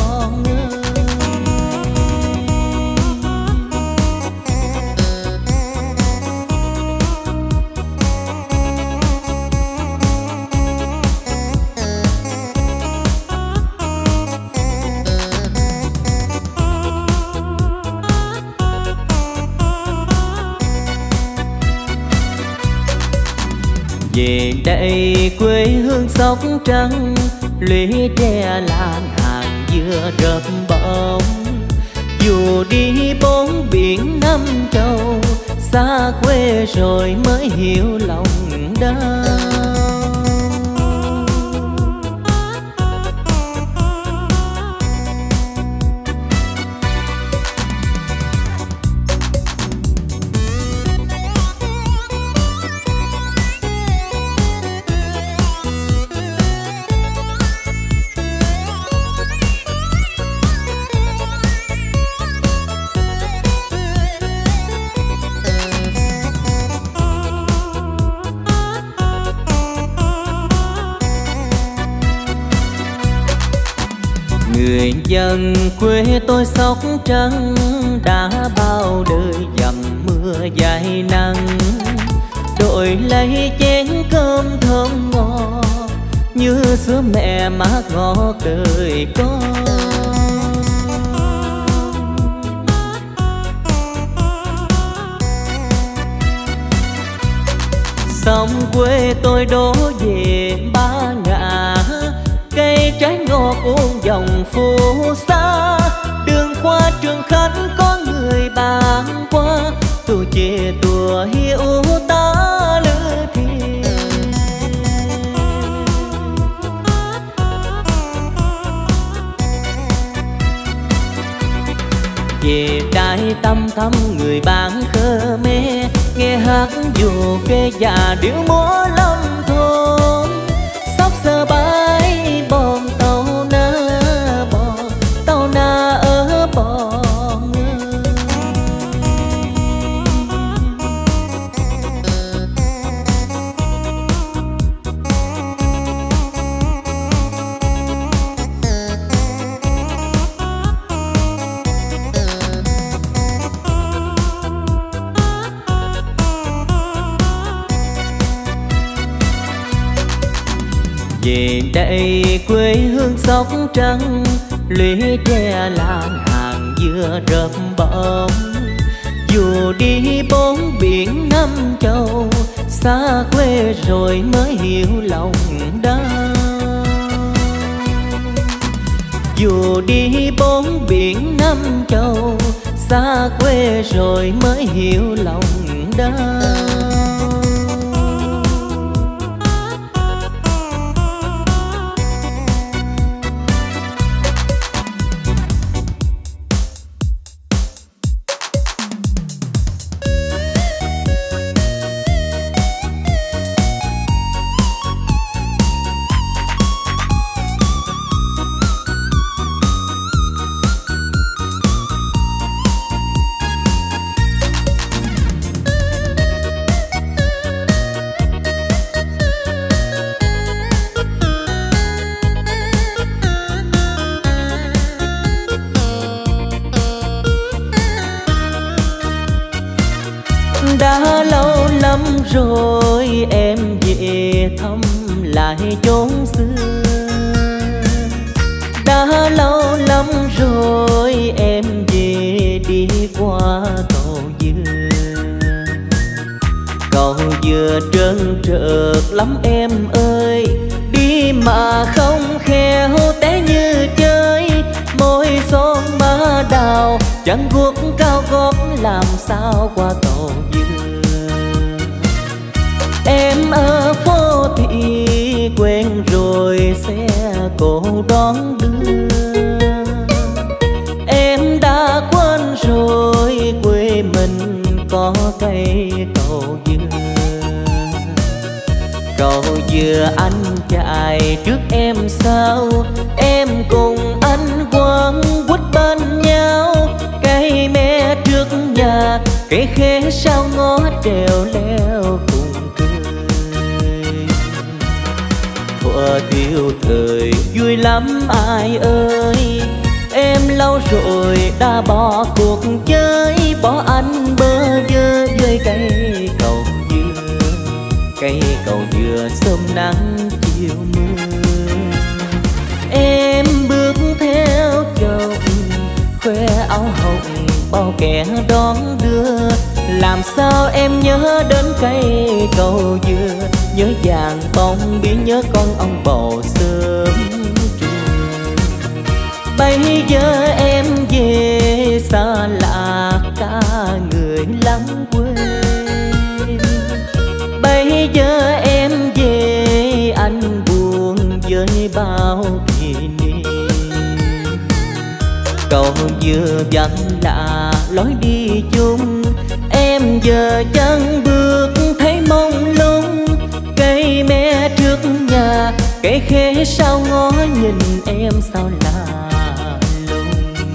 Về đây quê hương Sóc Trăng, lũy tre làng hàng dừa rợp bóng. Dù đi bốn biển năm châu, xa quê rồi mới hiểu lòng đau. Người dân quê tôi Sóc Trăng, đã bao đời dầm mưa dài nắng. Đổi lấy chén cơm thơm ngọt, như sữa mẹ mát ngọt đời con. Sông quê tôi đổ về Ba Ngã, cây trái ngọt uống dòng phù sa. Đường qua Trường Khánh có người bán qua, tôi về tùa hiu ta lữ thiền. Về Đại Tâm thăm người bán Khmer, nghe hát dù kê già điệu múa lâm thôn. Sóc sơ bãi bọn tàu na bọn, tàu na ở bọn. Về đây quê hương Sóc Trăng, lũy tre làng hàng dừa rợp bóng. Dù đi bốn biển năm châu, xa quê rồi mới hiểu lòng đau. Dù đi bốn biển năm châu, xa quê rồi mới hiểu lòng đau. Đã lâu lắm rồi em về thăm lại chốn xưa. Đã lâu lắm rồi em về đi qua cầu dừa. Cầu dừa trơn trượt lắm em ơi, đi mà không khéo té như chơi. Môi son má đào, chân guốc cao gót làm sao qua cầu dừa. cô đón đưa. Em đã quên rồi quê mình có cây cầu dừa. Cầu dừa anh chạy trước em sau, em cùng anh quấn quýt bên nhau. Cây me trước nhà, cây khế sau ngõ trèo leo cùng cười. Thuở thiếu thời vui lắm ai ơi, em lâu rồi đã bỏ cuộc chơi, bỏ anh bơ vơ dưới cây cầu dừa. Cây cầu dừa sớm nắng chiều mưa. Em bước theo chồng khoe áo hồng bao kẻ đón đưa. Làm sao em nhớ đến cây cầu dừa, nhớ vàng bông biển, nhớ con ông bầu sớm trường. Bây giờ em về xa lạ cả người lắm quên. Bây giờ em về anh buồn với bao kỷ niệm. Cầu dừa vắng lạ lối đi chung, em giờ chân bước thấy mông lung. Cây me trước nhà, cây khế sau ngó nhìn em sao lạ lùng.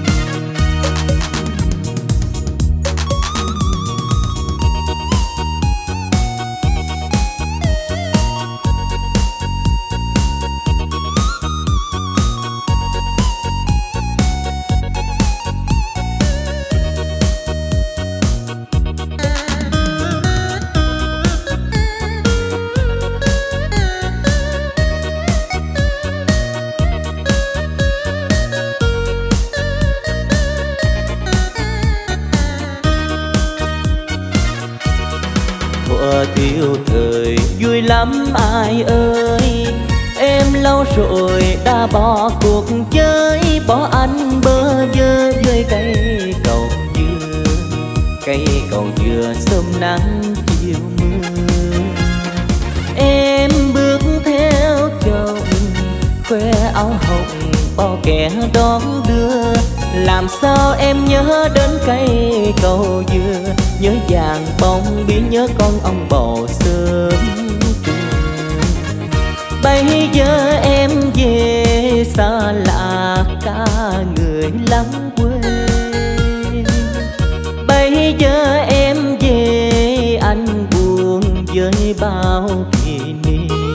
Thiếu thời vui lắm ai ơi, em lâu rồi đã bỏ cuộc chơi, bỏ anh bơ vơ dưới cây cầu dừa. Cây cầu dừa sớm nắng chiều mưa. Em bước theo chồng khoe áo hồng bao kẻ đón đưa. Làm sao em nhớ đến cây cầu dừa, nhớ vàng bông biển, nhớ con ông bầu sớm trường. Bây giờ em về xa lạ cả người lắm quên. Bây giờ em về anh buồn với bao kỷ niệm.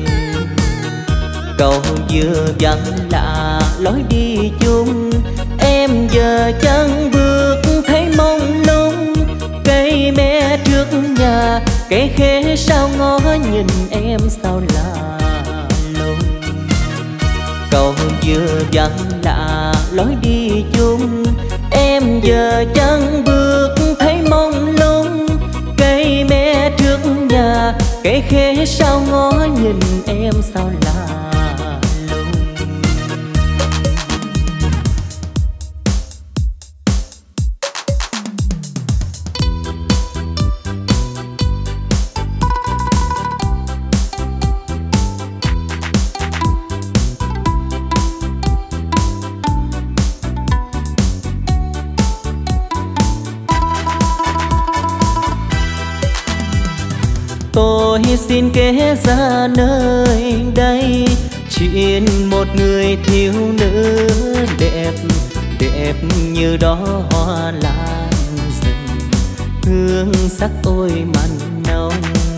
Cầu dừa vắng lạ lối đi chung, em giờ chân bước thấy mông lung. Cây me trước nhà, cây khế sau ngó nhìn em sao lạ lùng. Cầu dừa vắng lạ lối đi chung, em giờ chân bước thấy mông lung. Cây me trước nhà, cây khế sau ngó nhìn em sao lạ. Tôi xin kể ra nơi đây chuyện một người thiếu nữ đẹp, đẹp như đó hoa lan rừng, hương sắc ôi mặn nồng.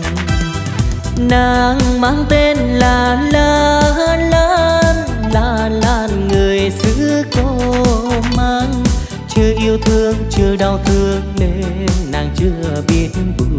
Nàng mang tên là La Lan, La Lan người xứ cô mang. Chưa yêu thương, chưa đau thương nên nàng chưa biết buồn.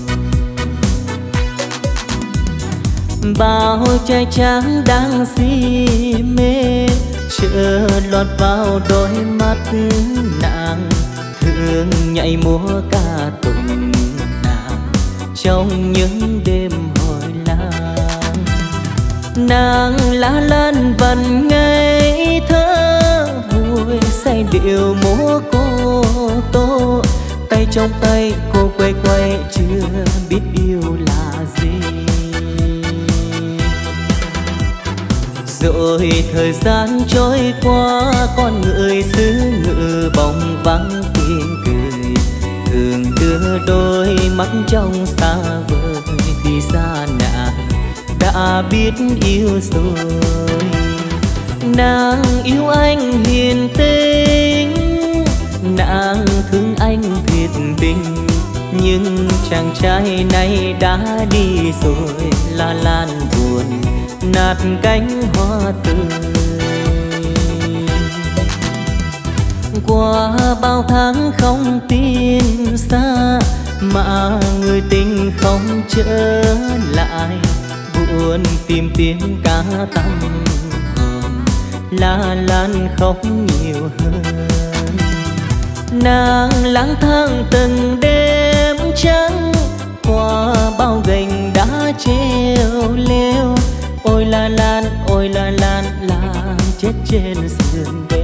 Bao trai tráng đang si mê chợt lọt vào đôi mắt nàng, thường nhảy múa ca tụng nàng trong những đêm hồi làng. Nàng lá lan vẫn ngây thơ vui say điệu múa cô tô, tay trong tay cô quay quay chưa biết yêu là gì. Rồi thời gian trôi qua, con người xứ ngự bóng vắng tiếng cười, thường đưa đôi mắt trong xa vời. Thì ra nàng đã biết yêu rồi, nàng yêu anh hiền tình, nàng thương anh thiệt tình. Nhưng chàng trai này đã đi rồi, là lan buồn nát cánh hoa tươi. Qua bao tháng không tin xa, mà người tình không trở lại, buồn tìm tiếng ca tâm hồn, là lan khóc nhiều hơn. Nàng lang thang từng đêm trắng, qua bao gành đá treo leo. Ôi la lan, ôi la lan, lan chết trên sườn đèo.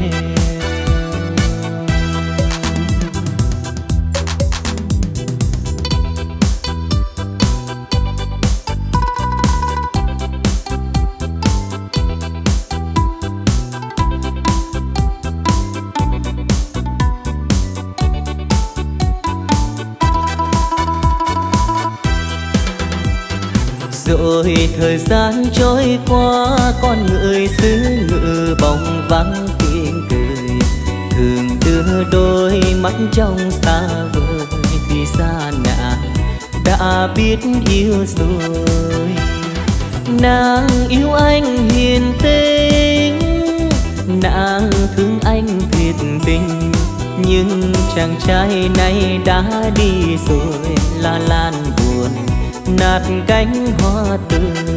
Rồi thời gian trôi qua, con người xứ ngự bóng vắng tiếng cười, thường đưa đôi mắt trong xa vời. Thì ra nàng đã biết yêu rồi, nàng yêu anh hiền tình, nàng thương anh thiệt tình. Nhưng chàng trai này đã đi rồi, là lan buồn nát cánh hoa tươi.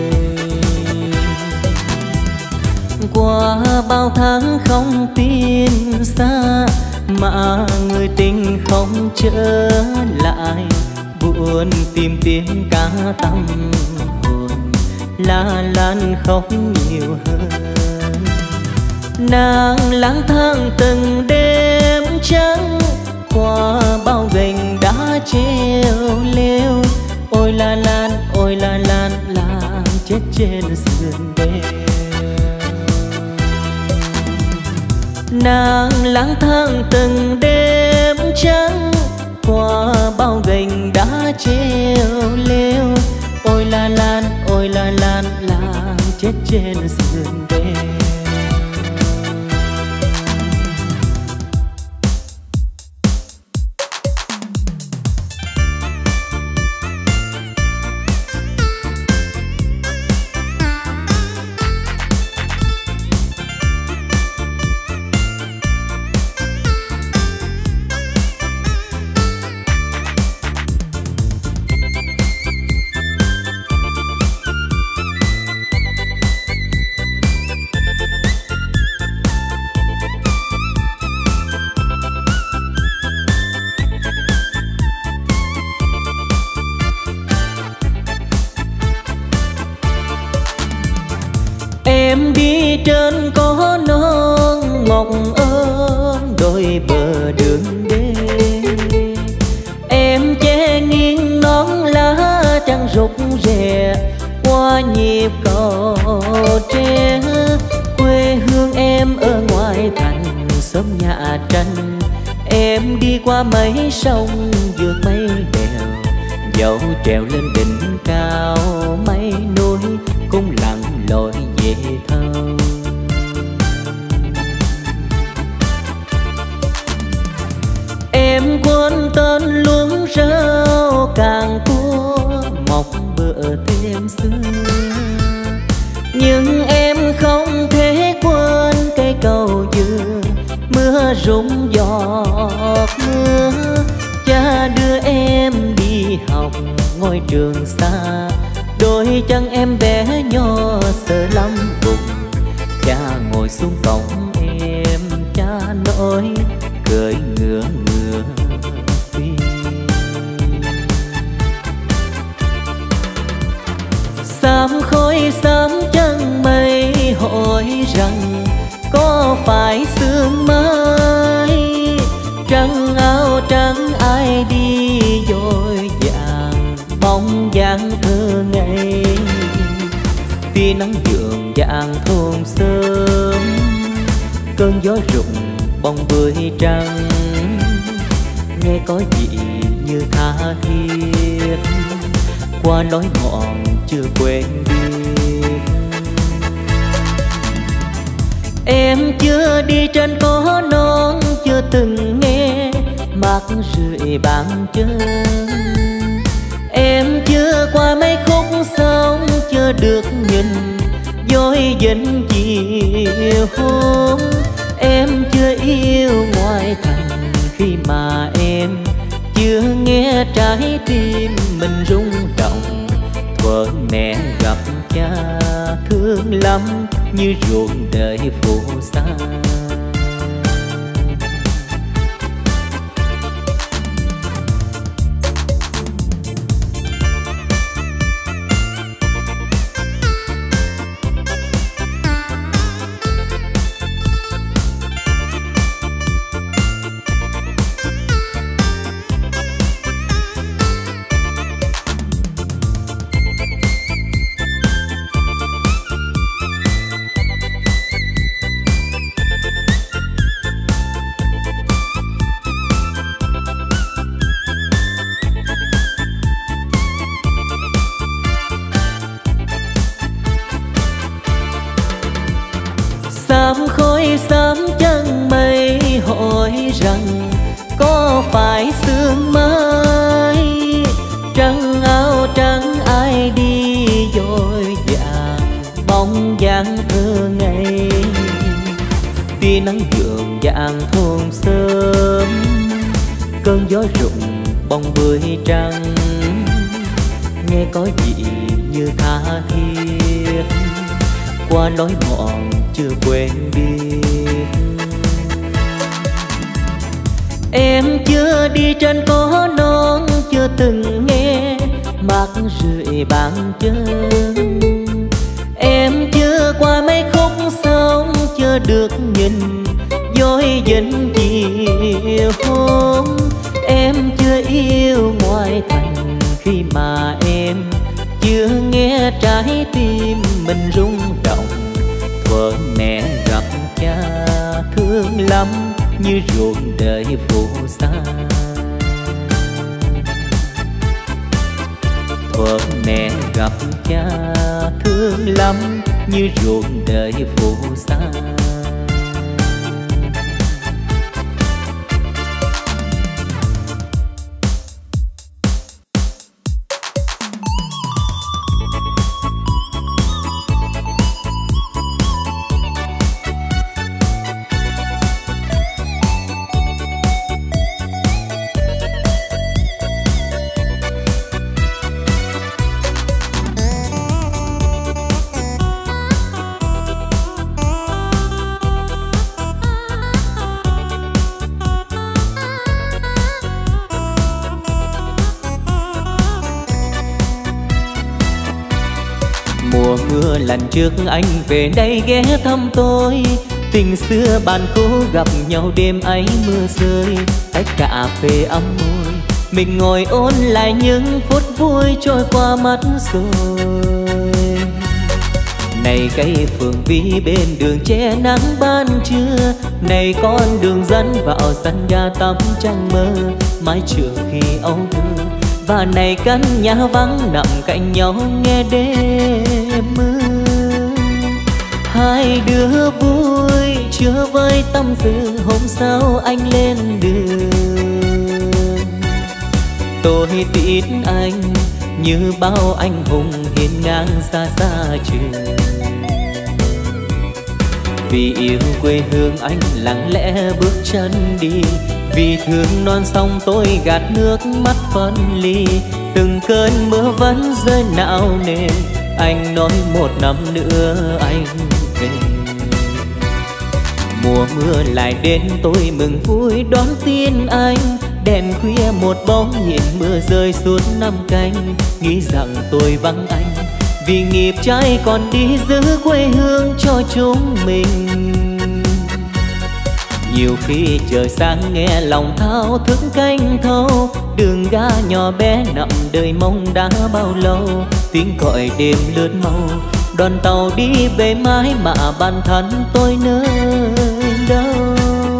Qua bao tháng không tin xa, mà người tình không trở lại, buồn tìm tiếng ca tâm hồn, là lan khóc nhiều hơn. Nàng lang thang từng đêm trắng, qua bao gành đá treo leo. Ôi la lan, ôi la lan, lan chết trên sườn đèo. Nàng lang thang từng đêm trắng, qua bao gành đá treo leo. Ôi la lan, ôi la lan, lan chết trên sườn đèo. Em đi trên có non ngọc ôm đôi bờ đường đê, em che nghiêng nón lá trắng rụng rè qua nhịp cầu tre. Quê hương em ở ngoài thành xóm nhà tranh, em đi qua mấy sông vượt mấy đèo, dẫu trèo lên đỉnh cao mấy núi cũng lặng lội về thâu. Em quên tên luống rau càng cua mọc bữa thêm xưa, nhưng em không thể quên cây cầu dừa mưa rụng giọt mưa. Cha đưa em đi học ngôi trường xa, đôi chân em bé nhỏ sợ lắm bụng. Cha ngồi xuống cổng em, cha nói cười ngửa ngửa phi. Sám khói sám chân mây hỏi rằng có phải sương mai, trắng áo trắng ai đi vội vàng bóng dáng thơ ngây. Tia nắng vườn và dạng thôn sớm, cơn gió rụng bóng bưởi trắng, nghe có gì như tha thiết, qua nói ngọn chưa quen biết. Em chưa đi trên có non, chưa từng nghe mắt rượi bàn chân. Em chưa qua mấy khúc sông, chưa được nhìn dối dinh chiều hôm. Em chưa yêu ngoài thành khi mà em chưa nghe trái tim mình rung động. Thuở mẹ gặp cha thương lắm như ruộng đời phù sa. Sám khói sám chân mây hỏi rằng có phải sương mai, trắng áo trắng ai đi dội vàng bóng dáng thơ ngây. Tia nắng vượng dạng thôn sớm, cơn gió rụng bóng bưởi trắng, nghe có gì như tha thiết, qua nói ngọn chưa quen biết. Em chưa đi trên có non, chưa từng nghe mắt rượi bàn chân. Em chưa qua mấy khúc sông, chưa được nhìn dối dinh chiều hôm. Em chưa yêu ngoài thành khi mà em chưa nghe trái tim mình rung động. Thuở mẹ gặp cha thương lắm như ruộng đời phù sa. Thuở mẹ gặp cha thương lắm như ruộng đời phù sa. Mùa mưa lần trước anh về đây ghé thăm tôi, tình xưa bạn cũ gặp nhau đêm ấy mưa rơi. Tách cà phê ấm môi, mình ngồi ôn lại những phút vui trôi qua mất rồi. Này cây phường vi bên đường che nắng ban trưa, này con đường dẫn vào sân ga tắm trăng mơ mái trường khi âu thơ. Và này căn nhà vắng nằm cạnh nhau nghe đêm mưa. Hai đứa vui chưa với tâm sự, hôm sau anh lên đường. Tôi tiếc anh như bao anh hùng hiên ngang xa xa trường. Vì yêu quê hương anh lặng lẽ bước chân đi, vì thương non sông tôi gạt nước mắt phân ly. Từng cơn mưa vẫn rơi não nề, anh nói một năm nữa anh về. Mùa mưa lại đến tôi mừng vui đón tin anh. Đèn khuya một bóng nhìn mưa rơi suốt năm canh, nghĩ rằng tôi vắng anh vì nghiệp trai còn đi giữ quê hương cho chúng mình. Nhiều khi trời sáng nghe lòng thao thức canh thâu, đường ga nhỏ bé nằm đời mong đã bao lâu. Tiếng gọi đêm lướt mau đoàn tàu đi về mãi mà bản thân tôi nơi đâu.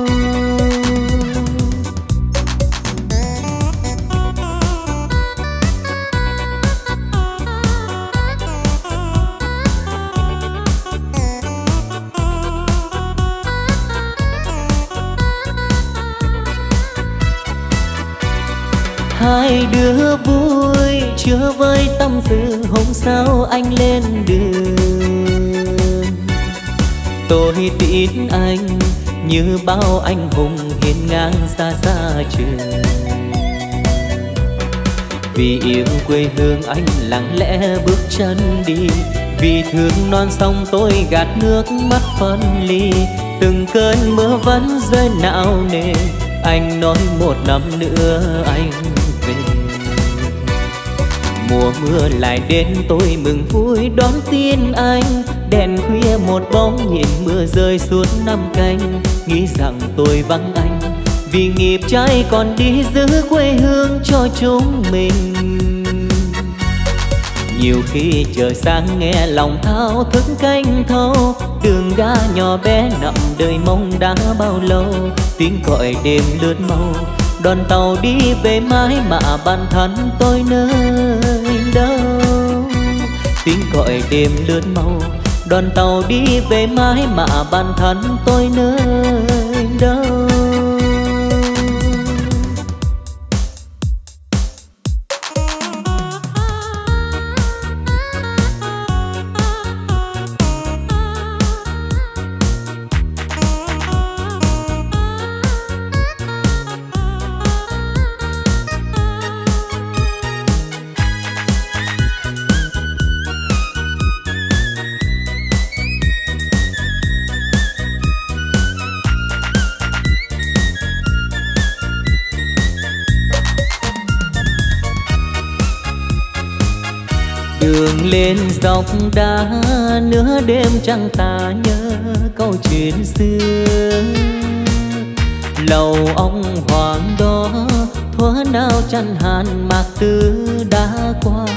Hai đứa vui chưa với tâm sự, hôm sau anh lên đường. Tôi tin anh như bao anh hùng hiên ngang xa xa trường. Vì yêu quê hương anh lặng lẽ bước chân đi, vì thương non sông tôi gạt nước mắt phân ly. Từng cơn mưa vẫn rơi não nề, anh nói một năm nữa anh về. Mùa mưa lại đến tôi mừng vui đón tin anh. Đèn khuya một bóng nhìn mưa rơi suốt năm canh, nghĩ rằng tôi vắng anh vì nghiệp trai còn đi giữ quê hương cho chúng mình. Nhiều khi trời sáng nghe lòng thao thức canh thâu, đường ga nhỏ bé nằm đời mong đã bao lâu. Tiếng gọi đêm lướt mau, đoàn tàu đi về mãi mà bản thân tôi nơi đâu. Tiếng gọi đêm lướt mau, đoàn tàu đi về mãi mà bản thân tôi nơi đâu. Đường lên dọc đá nửa đêm trăng ta nhớ câu chuyện xưa. Lầu ông hoàng đó thuở nào chăn hàn mạc tư đã qua.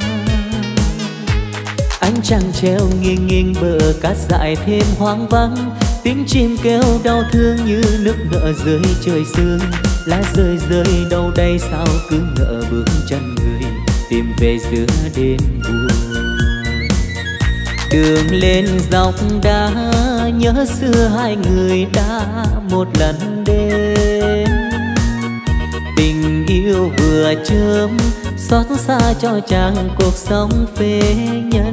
Ánh trăng treo nghiêng nghiêng bờ cát dại thêm hoang vắng. Tiếng chim kêu đau thương như nước nợ dưới trời sương. Lá rơi rơi đâu đây sao cứ ngỡ bước chân người tìm về giữa đêm buồn. Đường lên dọc đá nhớ xưa hai người đã một lần đến. Tình yêu vừa chớm xót xa cho chàng cuộc sống phế nhân.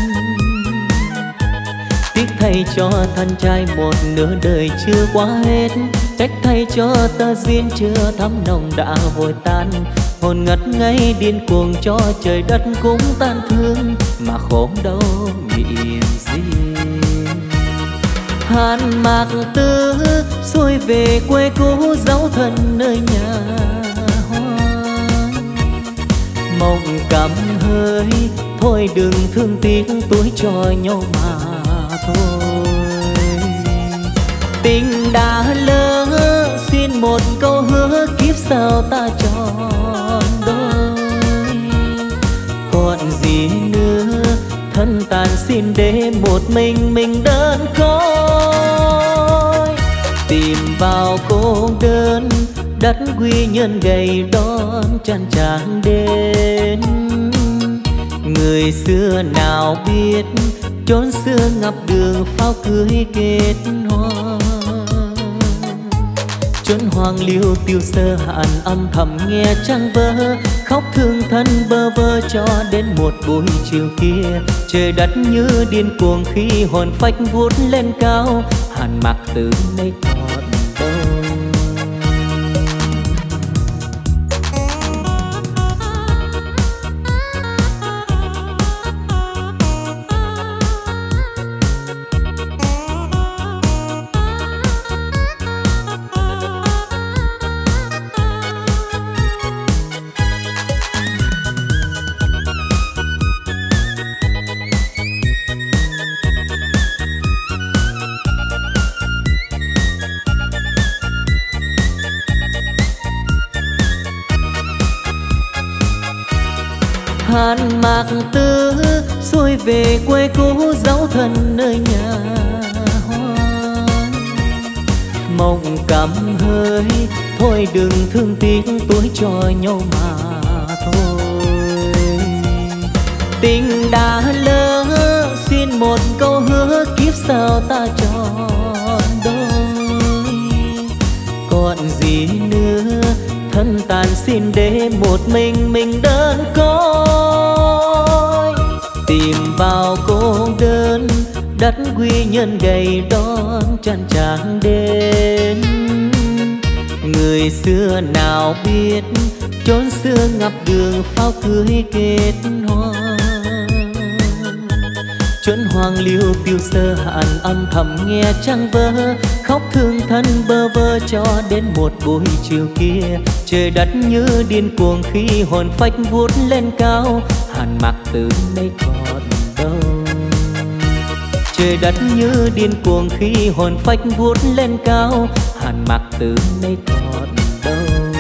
Tiếc thay cho thân trai một nửa đời chưa qua hết. Trách thay cho tơ duyên chưa thắm nồng đã vội tan. Hồn ngất ngây điên cuồng cho trời đất cũng tan thương, mà khổ đâu miệng riêng. Hàn mạc tư xuôi về quê cũ dấu thân nơi nhà hoang. Mộng cắm hơi thôi đừng thương tiếc tuổi cho nhau mà thôi. Tình đã lỡ xin một câu hứa kiếp sau ta tròn đôi. Còn gì nữa thân tàn xin để một mình mình đơn côi. Tìm vào cô đơn đất quy nhân gầy đón chăn chàng đến. Người xưa nào biết chốn xưa ngập đường pháo cưới kết hoa. Chốn hoang liêu tiêu sơ hạn âm thầm nghe trăng vỡ. Khóc thương thân bơ vơ cho đến một buổi chiều kia. Trời đất như điên cuồng khi hồn phách vút lên cao. Hàn mặc từ mây thọt đâu. Hàn mạc tư xuôi về quê cũ dấu thân nơi nhà hoa. Mộng cắm hơi thôi đừng thương tiếc tuổi cho nhau mà thôi. Tình đã lỡ xin một câu hứa kiếp sau ta tròn đôi. Còn gì nữa thân tàn xin để một mình mình đơn côi. Tìm vào cô đơn đất quy nhân gầy đón chăn tràng đến. Người xưa nào biết chốn xưa ngập đường pháo cưới kết hoa. Chuẩn hoàng liêu tiêu sơ hạn âm thầm nghe trăng vỡ. Khóc thương thân bơ vơ cho đến một buổi chiều kia. Trời đất như điên cuồng khi hồn phách vút lên cao. Hàn mặc từ nay còn đâu. Trời đất như điên cuồng khi hồn phách vút lên cao. Hàn mặc từ nay còn đâu.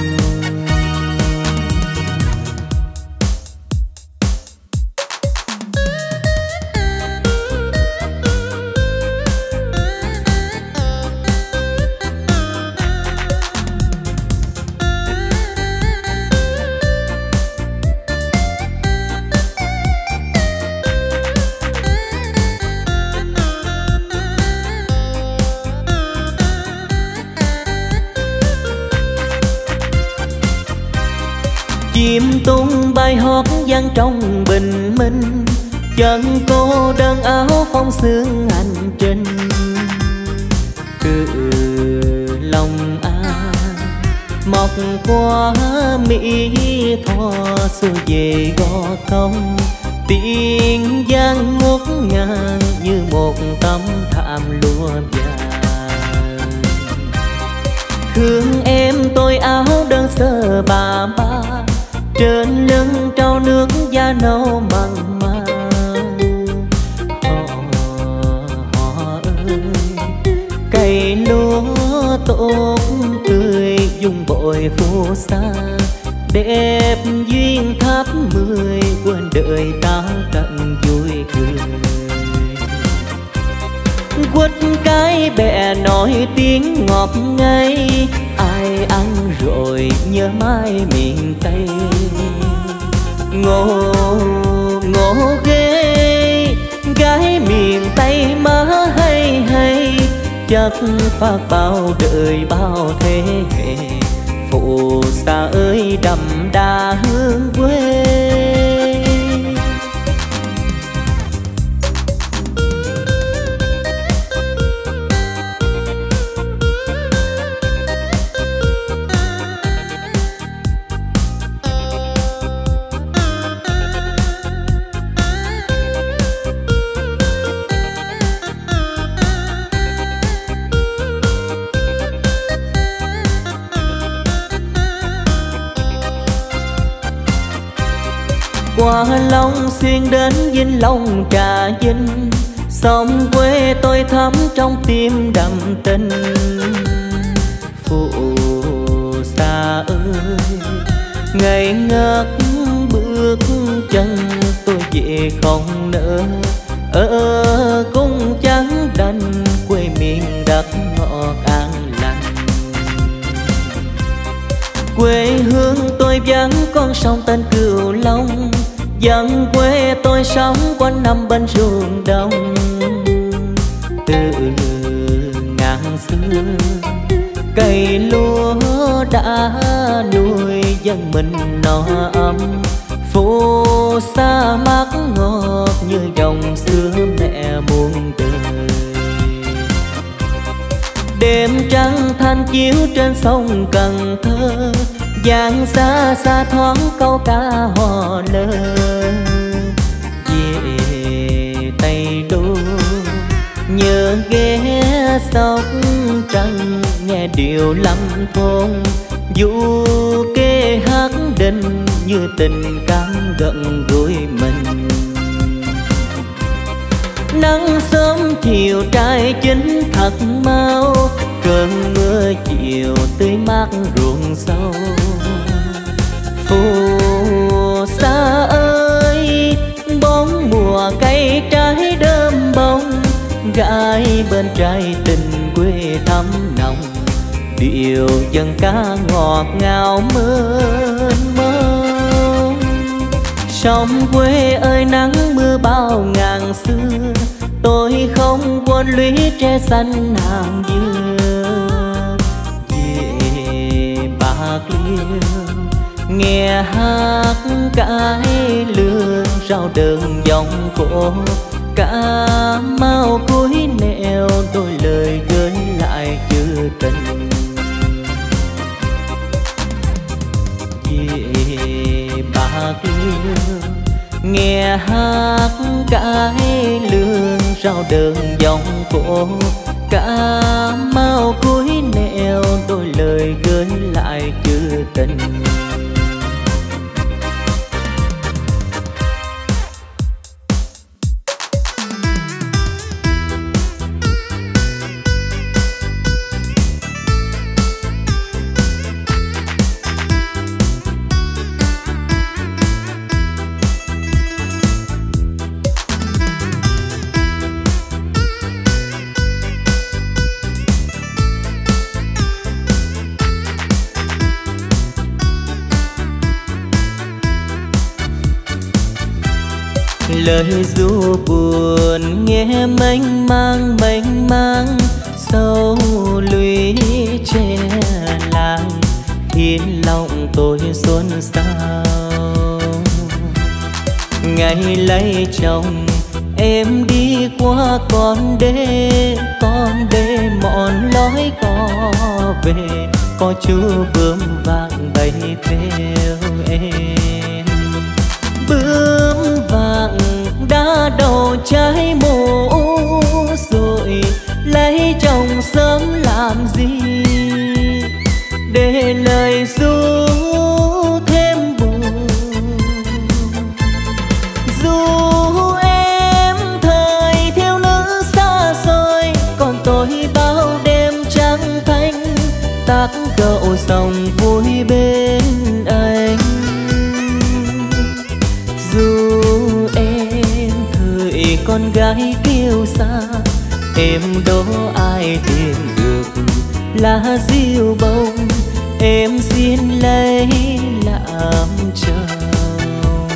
Chim tung bay hót vang trong bình minh. Chân cô đơn áo phong sương hành trình. Từ lòng ai mọc qua Mỹ Tho xuôi về Gò Công. Tiếng giang ngút ngang như một tấm thảm lụa vàng. Thương em tôi áo đơn sơ bà ba. Trên lưng trao nước da nâu mặn mà. Họ, họ ơi cây lúa tốt tươi dùng bội phù sa. Đẹp duyên tháp mười quên đời ta tận vui cười. Quất cái bẹ nói tiếng ngọt ngây. Ai ăn rồi nhớ mãi miền Tây. Ngô ngô ghê gái miền Tây má hay hay. Chắc phác bao đời bao thế hệ. Phụ xa ơi đậm đà hương quê. Qua Long Xuyên đến Vĩnh Long Trà Vinh. Sông quê tôi thắm trong tim đậm tình. Phụ xa ơi ngày ngất bước chân tôi về không nỡ. Ở cung trắng đành quê miền đất ngọt an lành. Quê hương tôi vắng con sông tên Cửu Long. Dân quê tôi sống quanh năm bên ruộng đồng. Từ ngàn xưa cây lúa đã nuôi dân mình no ấm. Phù sa mát ngọt như dòng xưa mẹ muôn đời. Đêm trăng thanh chiếu trên sông Cần Thơ. Giang xa xa thoáng câu ca hò lơ. Về Tây Đô nhớ ghé sóc trăng. Nghe điệu lâm thôn du kê hát đình. Như tình cảm gần gũi mình. Nắng sớm chiều trai chín thật mau. Cơn mưa chiều tươi mát ruộng sâu. Phù sa ơi bốn mùa cây gái bên trai tình quê thắm nồng, điệu dân ca ngọt ngào mênh mông. Sông quê ơi nắng mưa bao ngàn xưa, tôi không quên lũy tre xanh hàng dừa. Về Bạc Liêu nghe hát cái lương rau đơn giọng cổ, Cà Mau cuối nẻo đôi lời gửi lại chữ tình. Về Bạc Liêu nghe hát cái lương rau đơn giọng cổ, Cà Mau cuối nẻo đôi lời gửi lại chữ tình. Lời ru buồn nghe mênh mang mênh mang, sâu lũy che làng khiến lòng tôi xôn xao. Ngày lấy chồng em đi qua con đê, con đê mòn lối có về, có chú bướm vàng bay theo em. Bướm vàng đã đầu trái mùa rồi, lấy chồng sớm làm gì để lời ru thêm buồn. Dù em thời thiếu nữ xa xôi, còn tôi bao đêm trắng thanh tác gậu dòng vui bên anh. Dù em thời con gái kiêu sa, em đố ai tìm được lá diêu bông, em xin lấy làm chồng.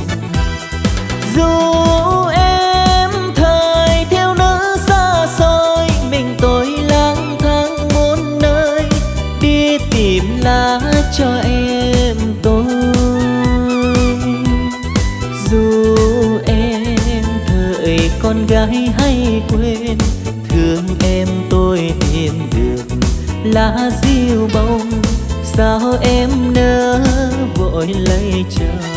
Dù em thời thiếu nữ xa xôi, mình tôi lang thang muôn nơi, đi tìm lá cho em tôi. Dù em thời con gái hay quên, thương em tôi tìm được lá diêu bông, sao em nỡ vội lấy chồng.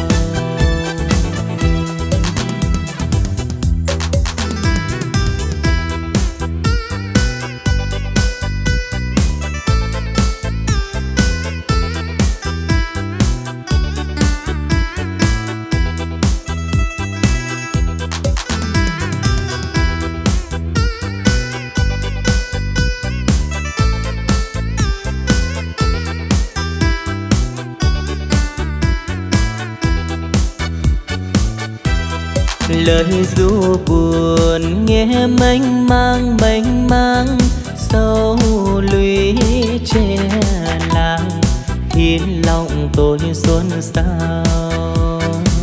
Lời ru buồn nghe mênh mang mênh mang, sâu lũy che làng khiến lòng tôi xôn xao.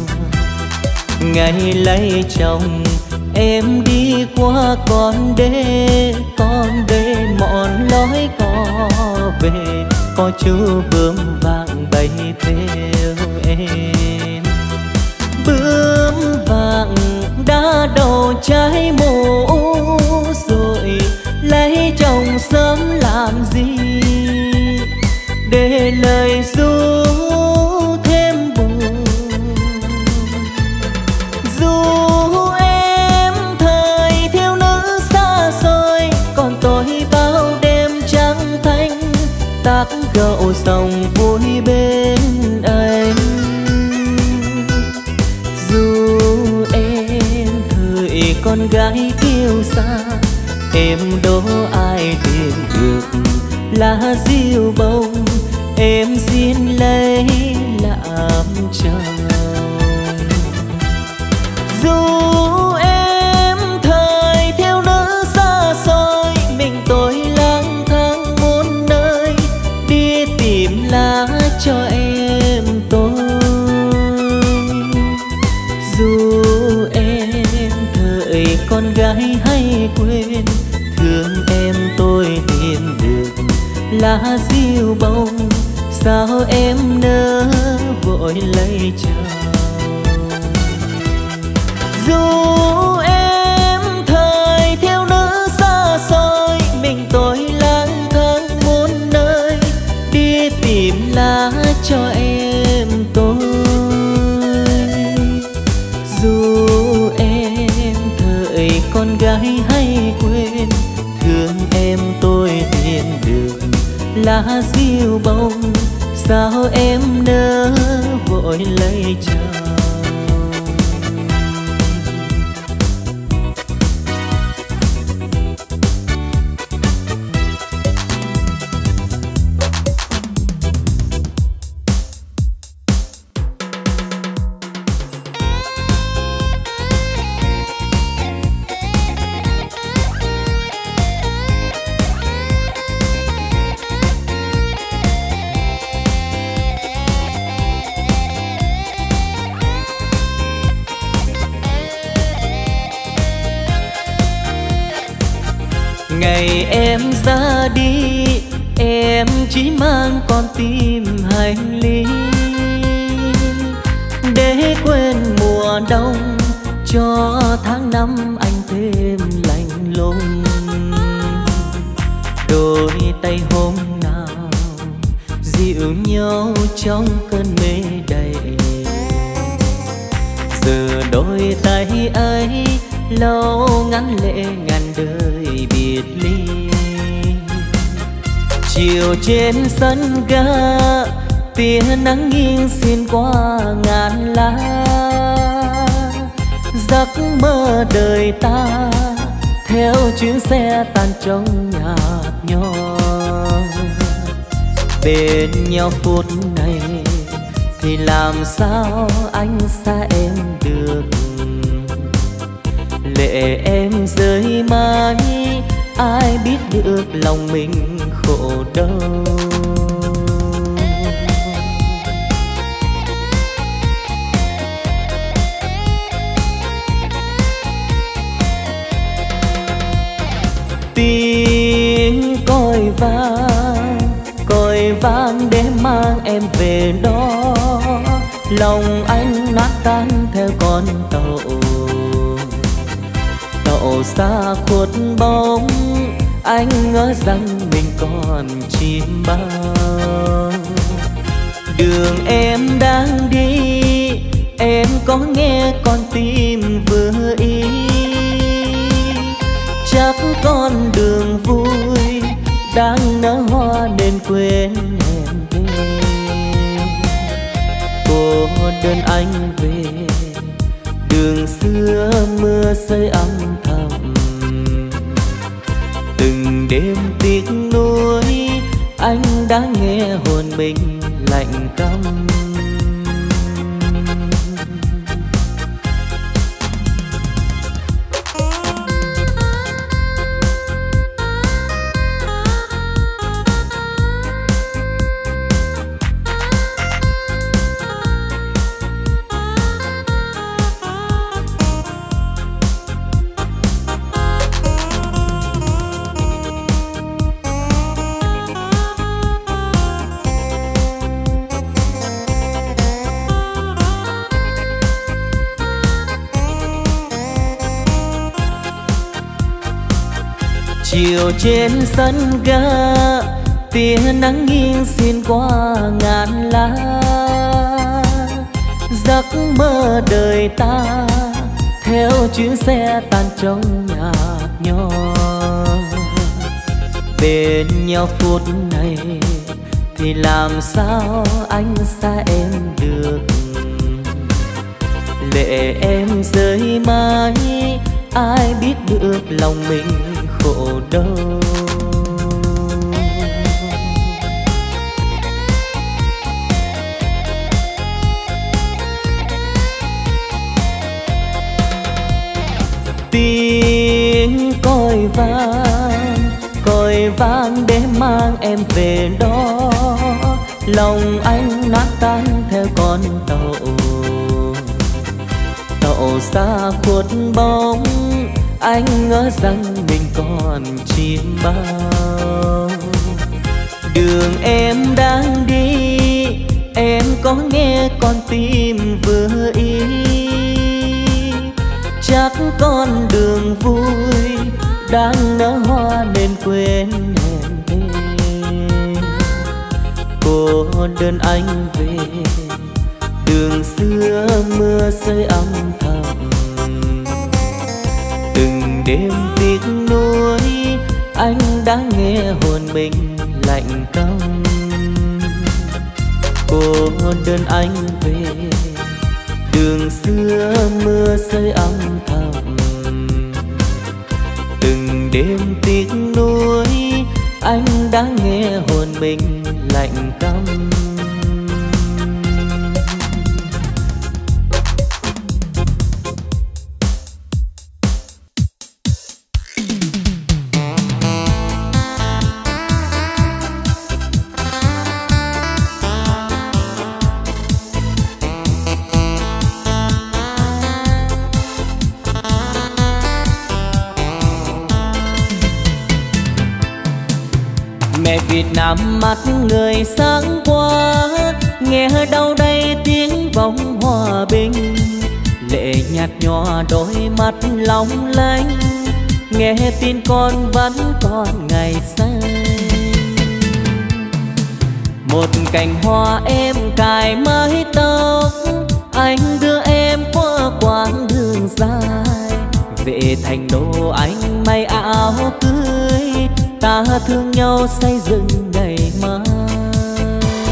Ngày lấy chồng em đi qua con đê, con đê mòn lối có về, có chú bướm vàng bay theo em. Bướm vàng đã đầu trái mùa rồi, lấy chồng sớm làm gì để lời ru thêm buồn. Dù em thời thiếu nữ xa xôi, còn tôi bao đêm trắng thanh tác gậu dòng vui bên anh. Dù em thời con gái kiêu sa, em đố ai tìm được lá diêu bông, em xin lấy làm chồng. Dù em thời thiếu nữ xa lá diêu bông, sao em nỡ vội lấy chồng. Dù em thời thiếu nữ xa xôi, mình tôi lang thang muôn nơi, đi tìm lá cho em tôi. Dù em thời con gái hay quên, thương em tôi tìm được lá diêu bông, sao em nỡ vội lấy chồng. Ngày em ra đi, em chỉ mang con tim hành lý, để quên mùa đông, cho tháng năm anh thêm lạnh lùng. Đôi tay hôm nào dịu nhau trong cơn mê đầy, giờ đôi tay ấy lâu ngắn lệ ngàn đời biệt ly. Chiều trên sân ga, tia nắng nghiêng xuyên qua ngàn lá, giấc mơ đời ta theo chuyến xe tan trong nhạt nhòa. Bên nhau phút này thì làm sao anh xa em được, lệ em rơi mãi, ai biết được lòng mình khổ đau. Tiếng còi vang, còi vang để mang em về đó, lòng anh nát tan theo con tàu. Tàu xa khuất bóng, anh ngỡ rằng mình còn chim bao. Đường em đang đi, em có nghe con tim vừa ý, chắc con đường vui đang nở hoa nên quên hẹn thề. Cô đơn anh về đường xưa, mưa rơi âm thầm, từng đêm tiếc nuối anh đã nghe hồn mình lạnh căm. Chiều trên sân ga, tia nắng nghiêng xuyên qua ngàn lá, giấc mơ đời ta theo chuyến xe tan trong nhạt nhòa. Bên nhau phút này thì làm sao anh xa em được, lệ em rơi mãi, ai biết được lòng mình khổ đau. Tiếng còi vang, còi vang để mang em về đó, lòng anh nát tan theo con tàu. Tàu xa khuất bóng, anh ngỡ rằng mình còn chim bao. Đường em đang đi, em có nghe con tim vừa ý. Chắc con đường vui đang nở hoa nên quên hẹn thề. Cô đơn anh về đường xưa mưa rơi âm thầm. Từng đêm tiếc nuối anh đã nghe hồn mình lạnh căm. Cô đơn anh về đường xưa mưa rơi âm thầm. Từng đêm tiếc nuối anh đã nghe hồn mình lạnh căm. Mẹ Việt Nam mắt người sáng qua, nghe đâu đây tiếng vọng hòa bình. Lệ nhạt nhòa đôi mắt long lanh, nghe tin con vẫn còn ngày xanh. Một cành hoa em cài mái tóc, anh đưa em qua quãng đường dài. Về thành đô anh may áo cưới, ta thương nhau xây dựng ngày mai.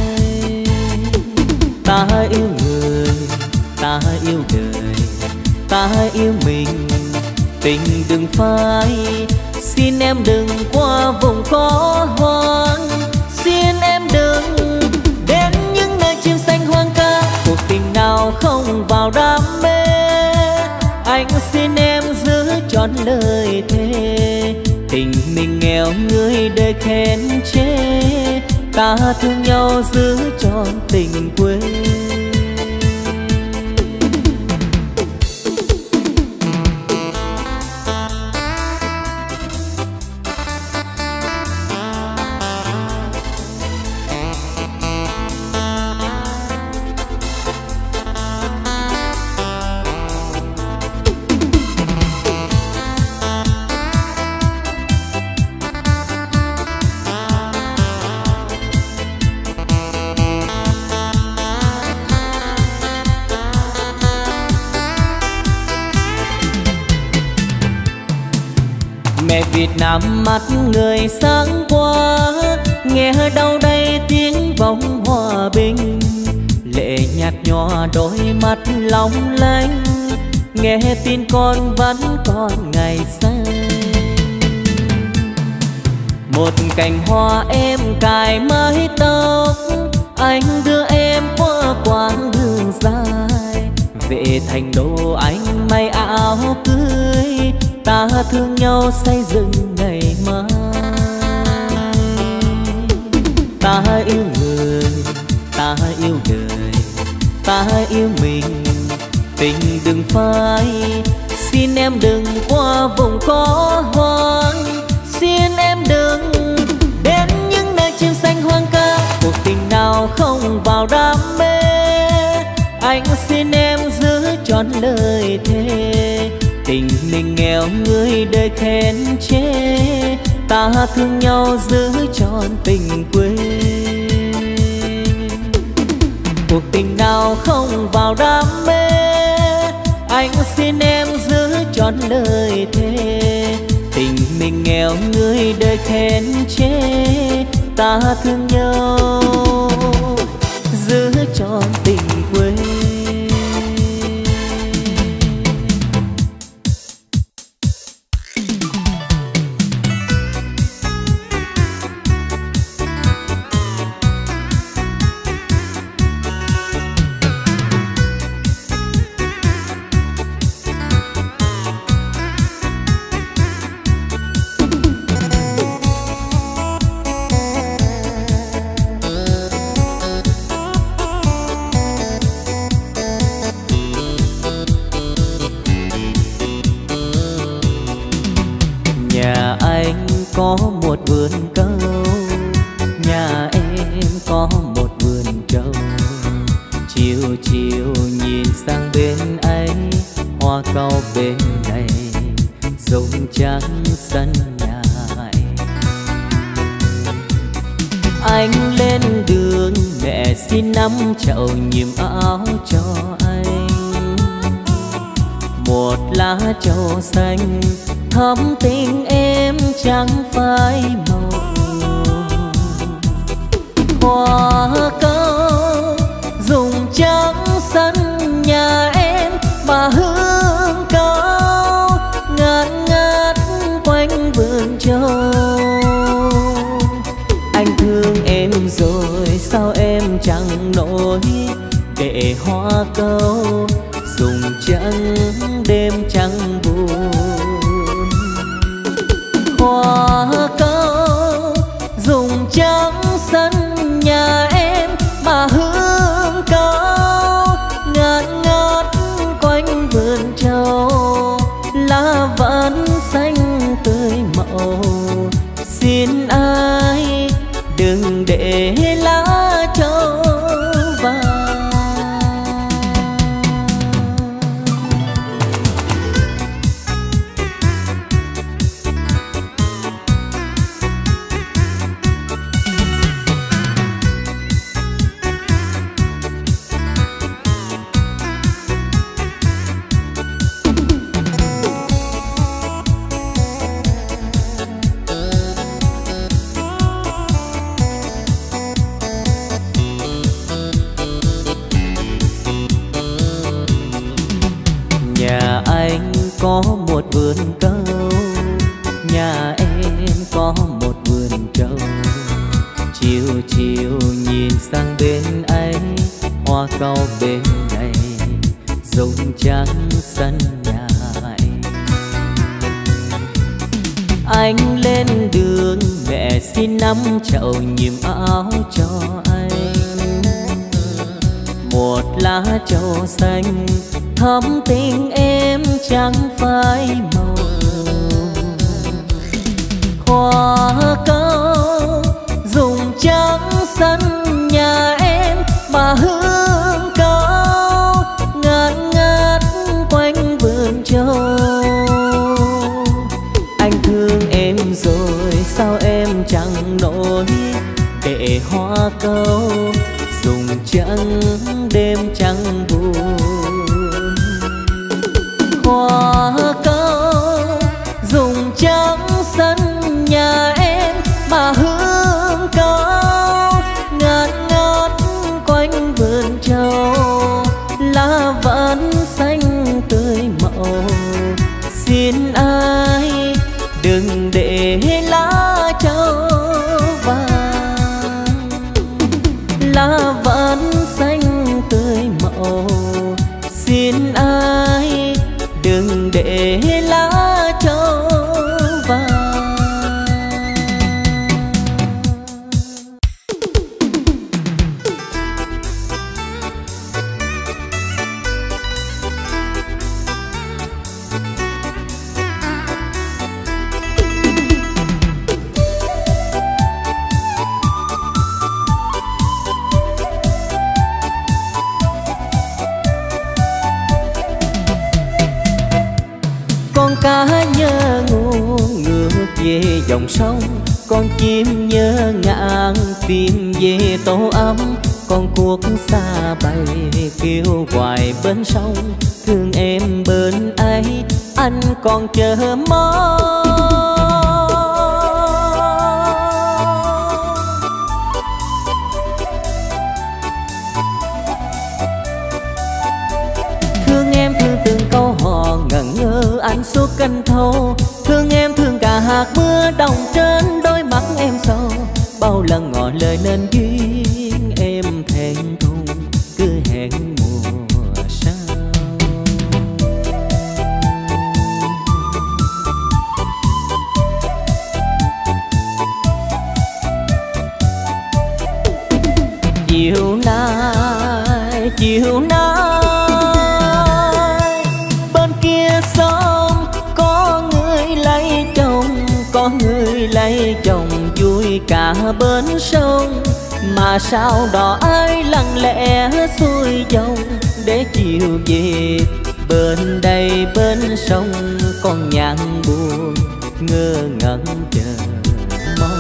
Ta yêu người, ta yêu đời, ta yêu mình, tình đừng phai. Xin em đừng qua vùng có hoang, xin em đừng đến những nơi chim xanh hoang ca. Cuộc tình nào không vào đam mê, anh xin em giữ trọn lời thề. Tình mình nghèo người đời khen chê, ta thương nhau giữ trọn tình quê. Mẹ Việt Nam mắt người sáng qua, nghe đâu đây tiếng vọng hòa bình. Lệ nhạt nhòa đôi mắt long lanh, nghe tin con vẫn còn ngày xanh. Một cành hoa em cài mái tóc, anh đưa em qua quãng đường dài. Về thành đô anh may áo cưới, ta thương nhau xây dựng ngày mai. Ta yêu người, ta yêu đời, ta yêu mình, tình đừng phai. Xin em đừng qua vùng có hoang, xin em đừng đến những nơi chim xanh hoang ca. Cuộc tình nào không vào đam mê, anh xin em giữ trọn lời thề. Tình mình nghèo người đời khen chê, ta thương nhau giữ trọn tình quê. Cuộc tình nào không vào đam mê, anh xin em giữ trọn lời thề. Tình mình nghèo người đời khen chê, ta thương nhau giữ trọn tình quê. Có một vườn cau, Nhà em có một vườn trầu, chiều chiều nhìn sang bên ấy, hoa cau bên này rụng trắng sân nhà em. Anh lên đường mẹ xin năm chậu nhiệm áo cho anh, một lá trầu xanh thắm tình em chẳng phai màu. Hoa cau rụng trắng sân nhà em, mà hương cau ngát ngát quanh vườn trầu. Anh thương em rồi sao em chẳng nổi, để hoa cau rụng trắng đêm trắng buồn. Hoa cau rụng trắng sân nhà em, mà hương cau ngát ngát quanh vườn trầu. Lá vẫn xanh tươi màu, xin ai đừng để lá trầu vàng. Nhà anh có một vườn cau, nhà em có một vườn trầu. Chiều chiều nhìn sang bên ấy, hoa cau bên này rụng trắng sân nhà em. Anh lên đường mẹ xin năm chậu nhiệm áo cho anh, một lá trầu xanh thắm tình em chẳng phai màu. Hoa cau rụng trắng sân nhà em, mà hương cau ngát ngát quanh vườn trầu. Anh thương em rồi sao em chẳng nổi, để hoa cau rụng trắng đêm trắng buồn. Hoa cau rụng trắng sân nhà em, mà hương cau ngát ngát quanh vườn trầu. Lá vẫn xanh tươi màu, xin ai đừng để lá trầu vàng. Lá vẫn xanh tươi màu, xin ai đừng để lá trầu vàng. Con cá nhớ ngủ ngược về dòng sông, con chim nhớ ngạn tìm về tổ ấm. Con cuốc xa bay kêu hoài bên sông, thương em bên ấy anh còn chờ mong. Thương em thương từng câu hò ngẩn ngơ anh suốt canh thâu. Thương em thương cả hạt mưa đồng trên đôi mắt em sâu. Bao lần ngỏ lời nên duyên em thẹn thùng cứ hẹn mùa sau. Chiều nay chiều nay bên kia sông có người lấy chồng, có người lấy chồng vui vui cả bến sông, mà sao đò ai lặng lẽ xuôi dòng để chiều về. Bên đây bên sông con nhạn buồn ngơ ngẩn chờ mong.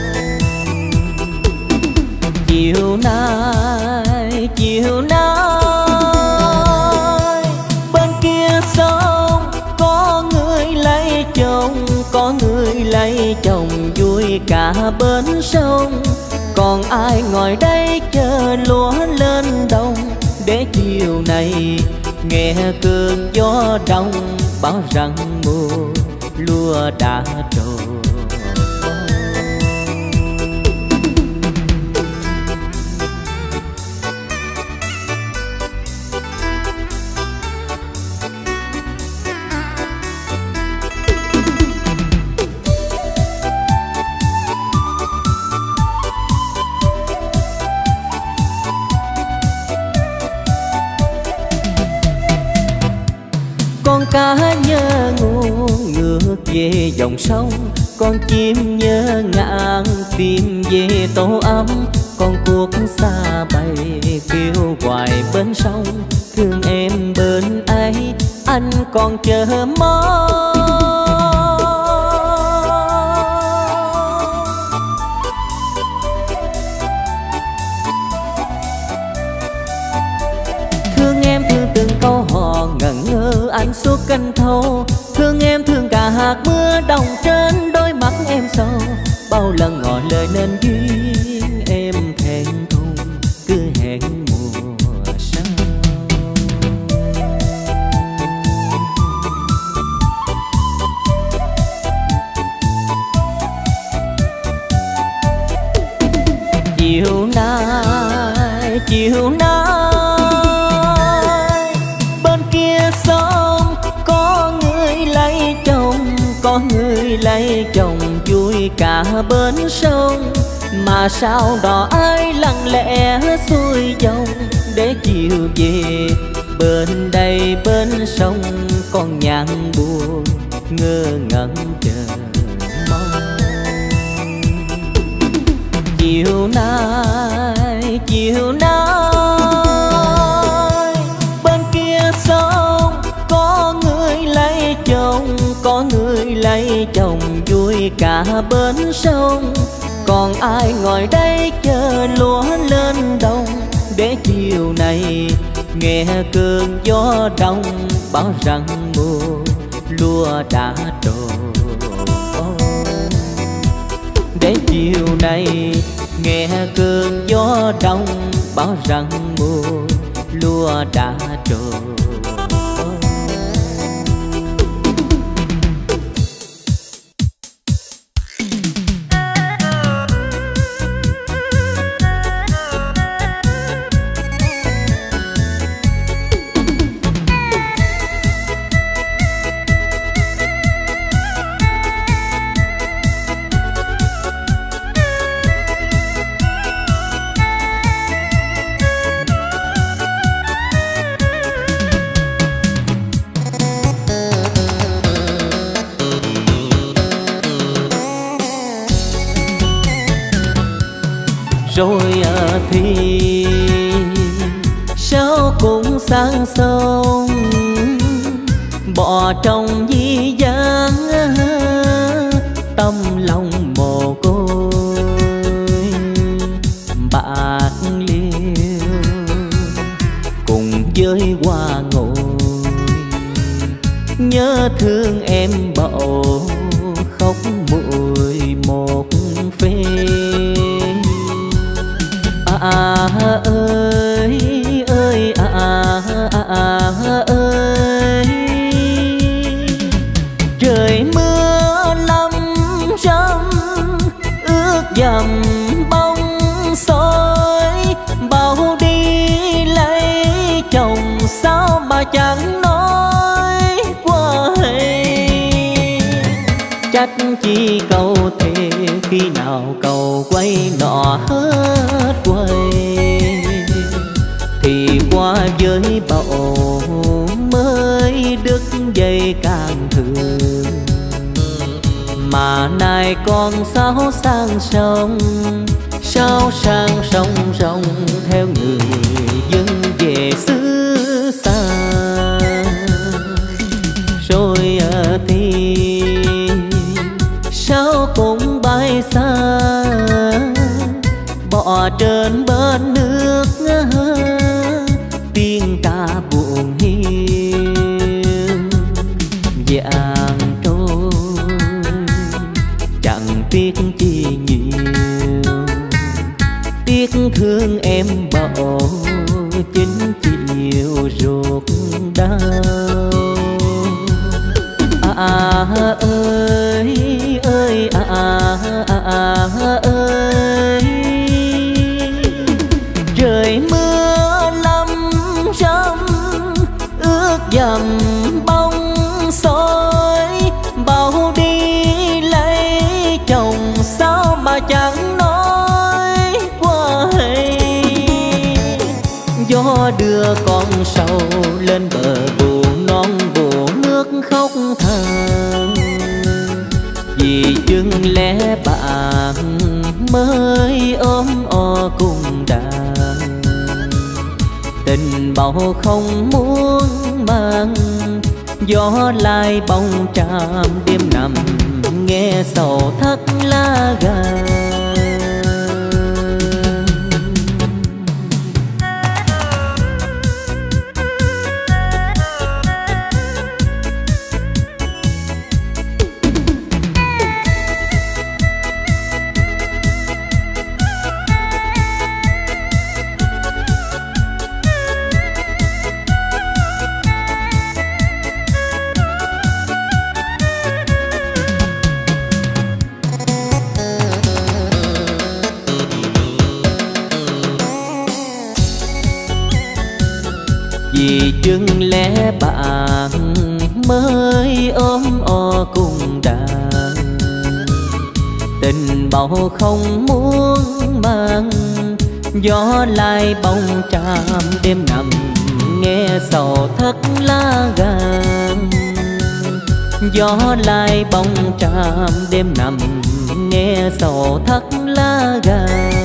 Chiều nay chiều nay bên kia sông có người lấy chồng, có người lấy chồng vui cả bến sông. Còn ai ngồi đây chờ lúa lên đồng để chiều này nghe cơn gió đông báo rằng mùa lúa đã trổ. Con cá nhớ nguồn ngược về dòng sông, con chim nhớ ngạn tìm về tổ ấm. Con cuốc xa bay kêu hoài bên sông, thương em bên ấy anh còn chờ mong. Thương em thương từng câu hò ngẩn ngơ anh suốt canh thâu. Thương em thương cả hạt mưa đồng trên đôi mắt em sâu. Bao lần ngỏ lời nên duyên em thẹn thùng cứ hẹn mùa sau. Chiều nay chiều nay có người lấy chồng vui cả bến sông, mà sao đò ai lặng lẽ xuôi dòng để chiều về. Bên đây bên sông con nhạn buồn ngơ ngẩn chờ mong. Chiều nay chiều nay bên kia sông có người lấy chồng, có người lấy chồng vui cả bến sông. Còn ai ngồi đây chờ lúa lên đồng để chiều này nghe cơn gió đông báo rằng mùa lúa đã trổ. Để chiều này nghe cơn gió đông báo rằng mùa lúa đã trổ. Rồi thì sao cũng sang sông bỏ trong di dáng tâm lòng mồ côi bạc liêu cùng với hoa ngồi nhớ thương em bậu khóc mùi một phê. À ơi ơi à, à, à ơi trời mưa lâm râm ướt dầm bóng xôi bao đi lấy chồng sao mà chẳng nói qua hay. Trách chi câu thề khi nào cầu quay nọ hết quay thì qua với bậu mới đứt dây càng thường. mà nay con sao sang sông, sao sang sông sông theo người dân về xứ xa. Rồi thì sao cũng bay xa, bỏ trên bên nước tiếng ca buồn hiu vàng trôi, chẳng tiếc chi nhiều, tiếc thương em bỏ chính chiều ruột đau. À, à ơi ơi à, à, à, à ơi, trời mưa lâm râm ướt dầm bóng xôi, bao đi lấy chồng sao mà chẳng nói qua hay. Gió đưa con sầu lên bờ buồn non buồn nước khóc than, vì chừng lẽ bạn mới ôm o cùng đàn. Tình bầu không muốn mang, gió lai bóng tràm đêm nằm nghe sầu thắt lá gan. Vì chừng lẽ bạn mới ôm o cùng đàn. Tình bầu không muốn mang, gió lai bóng tràm đêm nằm nghe sầu thắt lá gan. Gió lai bóng tràm đêm nằm nghe sầu thắt lá gan.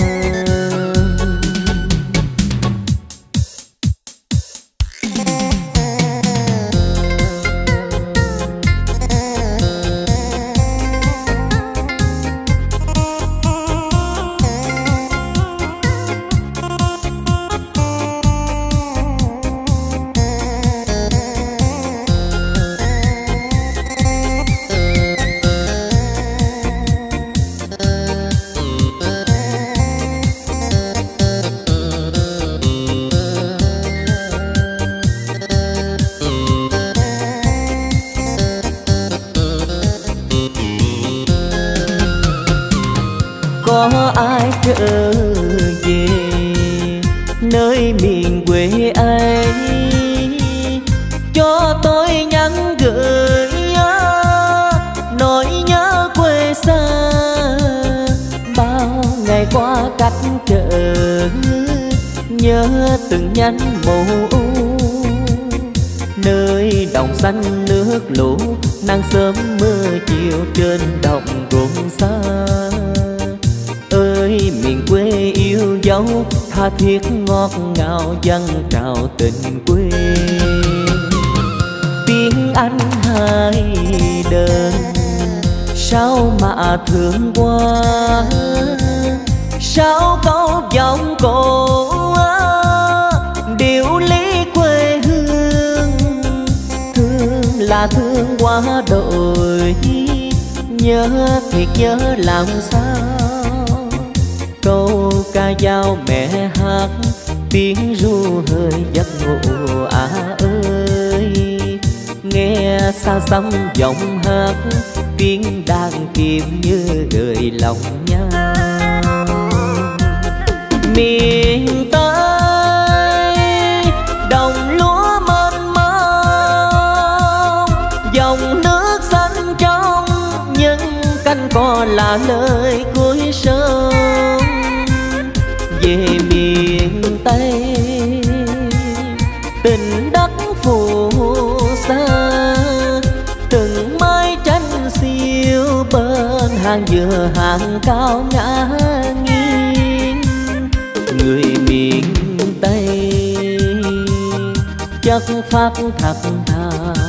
Có ai trở về nơi miền quê ấy, cho tôi nhắn gửi nỗi nhớ quê xa. Bao ngày qua cách trở, nhớ từng nhánh mồ nơi đồng xanh nước lũ, nắng sớm mưa chiều trên đồng ruộng xa. Ơi miền quê yêu dấu, tha thiết ngọt ngào dâng trào tình quê. Tiếng anh hai đơn sao mà thương quá, sao câu giọng cổ điệu lý quê hương. Thương là thương quá đổi, nhớ thiệt nhớ làm sao. Câu ca dao mẹ hát, tiếng ru hơi giấc ngủ à ơi. Nghe xa xăm giọng hát, tiếng đàn kiếm như gợi lòng nhau. Miền Tây đồng lúa mênh mông, dòng nước xanh trong những cánh cò là nơi cuối sông. Về miền Tây tình đất phù sa, từng mái tranh xiêu hàng dừa hàng cao ngã nghiêng. Người miền Tây chất phát thật thà,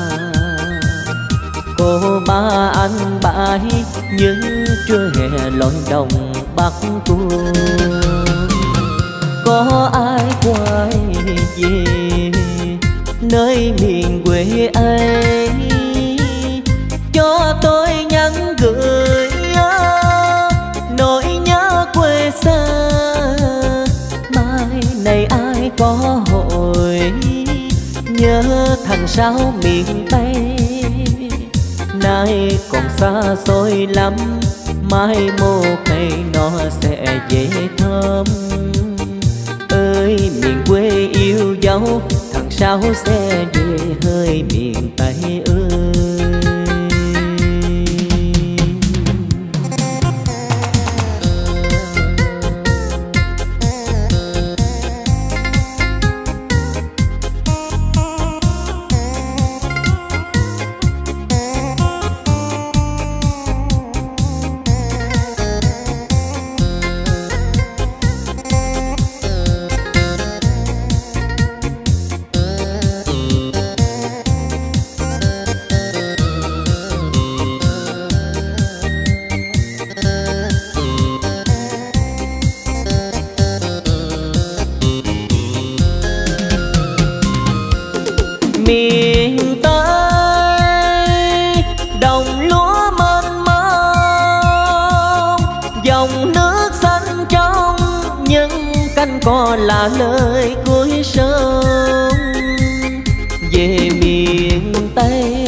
cô ba anh bãi những trưa hè lội đồng Bắc Cuông. Có ai quay về nơi miền quê ấy, cho tôi nhắn gửi nỗi nhớ quê xa. Mai này ai có hội nhớ thằng sao miền Tây, nay còn xa xôi lắm, mai một ngày nó sẽ về thăm. Ơi miền quê yêu dấu, thằng sao sẽ về hơi miền Tây ơi. Miền Tây đồng lúa mênh mông, dòng nước xanh trong những cánh cò là lời cuối sông. Về miền Tây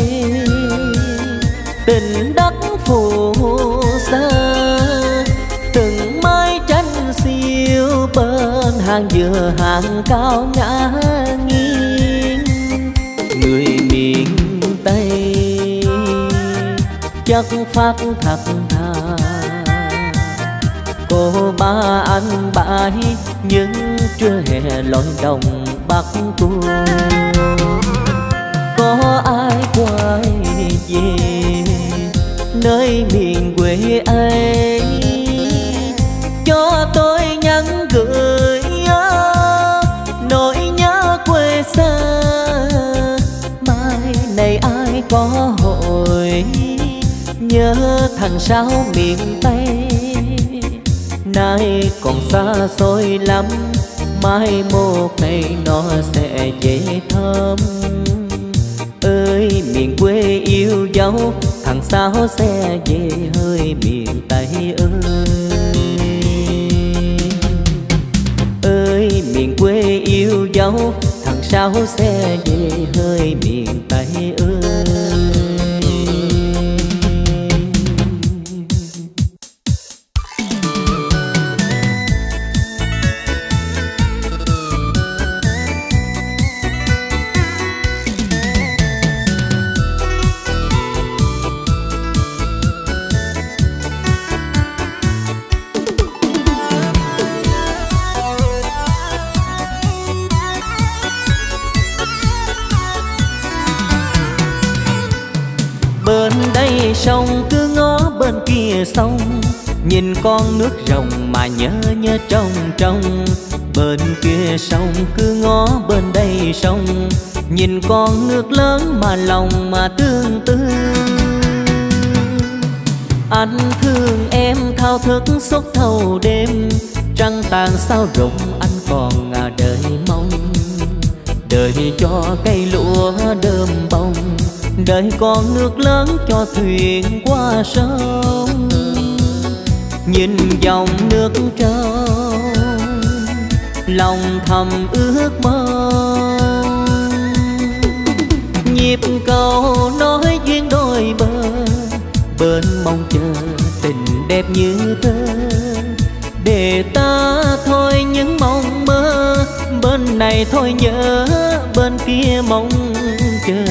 tình đất phù sa, từng mái tranh xiêu bên hàng dừa hàng cao ngã nghiêng. Người miền Tây chất phát thật thà, cô ba anh bãi những trưa hè lội đồng Bắc Cuông. Có ai quay về nơi miền quê ấy, cho tôi nhắn gửi nỗi nhớ quê xa. Mai này ai có hội nhớ thằng sao miền Tây, nay còn xa xôi lắm, mai một ngày nó sẽ về thăm. Ơi miền quê yêu dấu, thằng sao sẽ về hơi miền Tây ơi. Ơi miền quê yêu dấu, thằng sao sẽ về hơi miền Tây ơi. Bên đây sông cứ ngó bên kia sông, nhìn con nước rồng mà nhớ nhớ trong trong. Bên kia sông cứ ngó bên đây sông, nhìn con nước lớn mà lòng mà tương tư. Anh thương em thao thức suốt thâu đêm, trăng tàn sao rụng anh còn à đợi mong. Đợi cho cây lúa đơm bông, đợi con nước lớn cho thuyền qua sông. Nhìn dòng nước trôi lòng thầm ước mơ, nhịp cầu nói duyên đôi bờ. Bên mong chờ tình đẹp như thơ, để ta thôi những mong mơ. Bên này thôi nhớ, bên kia mong chờ.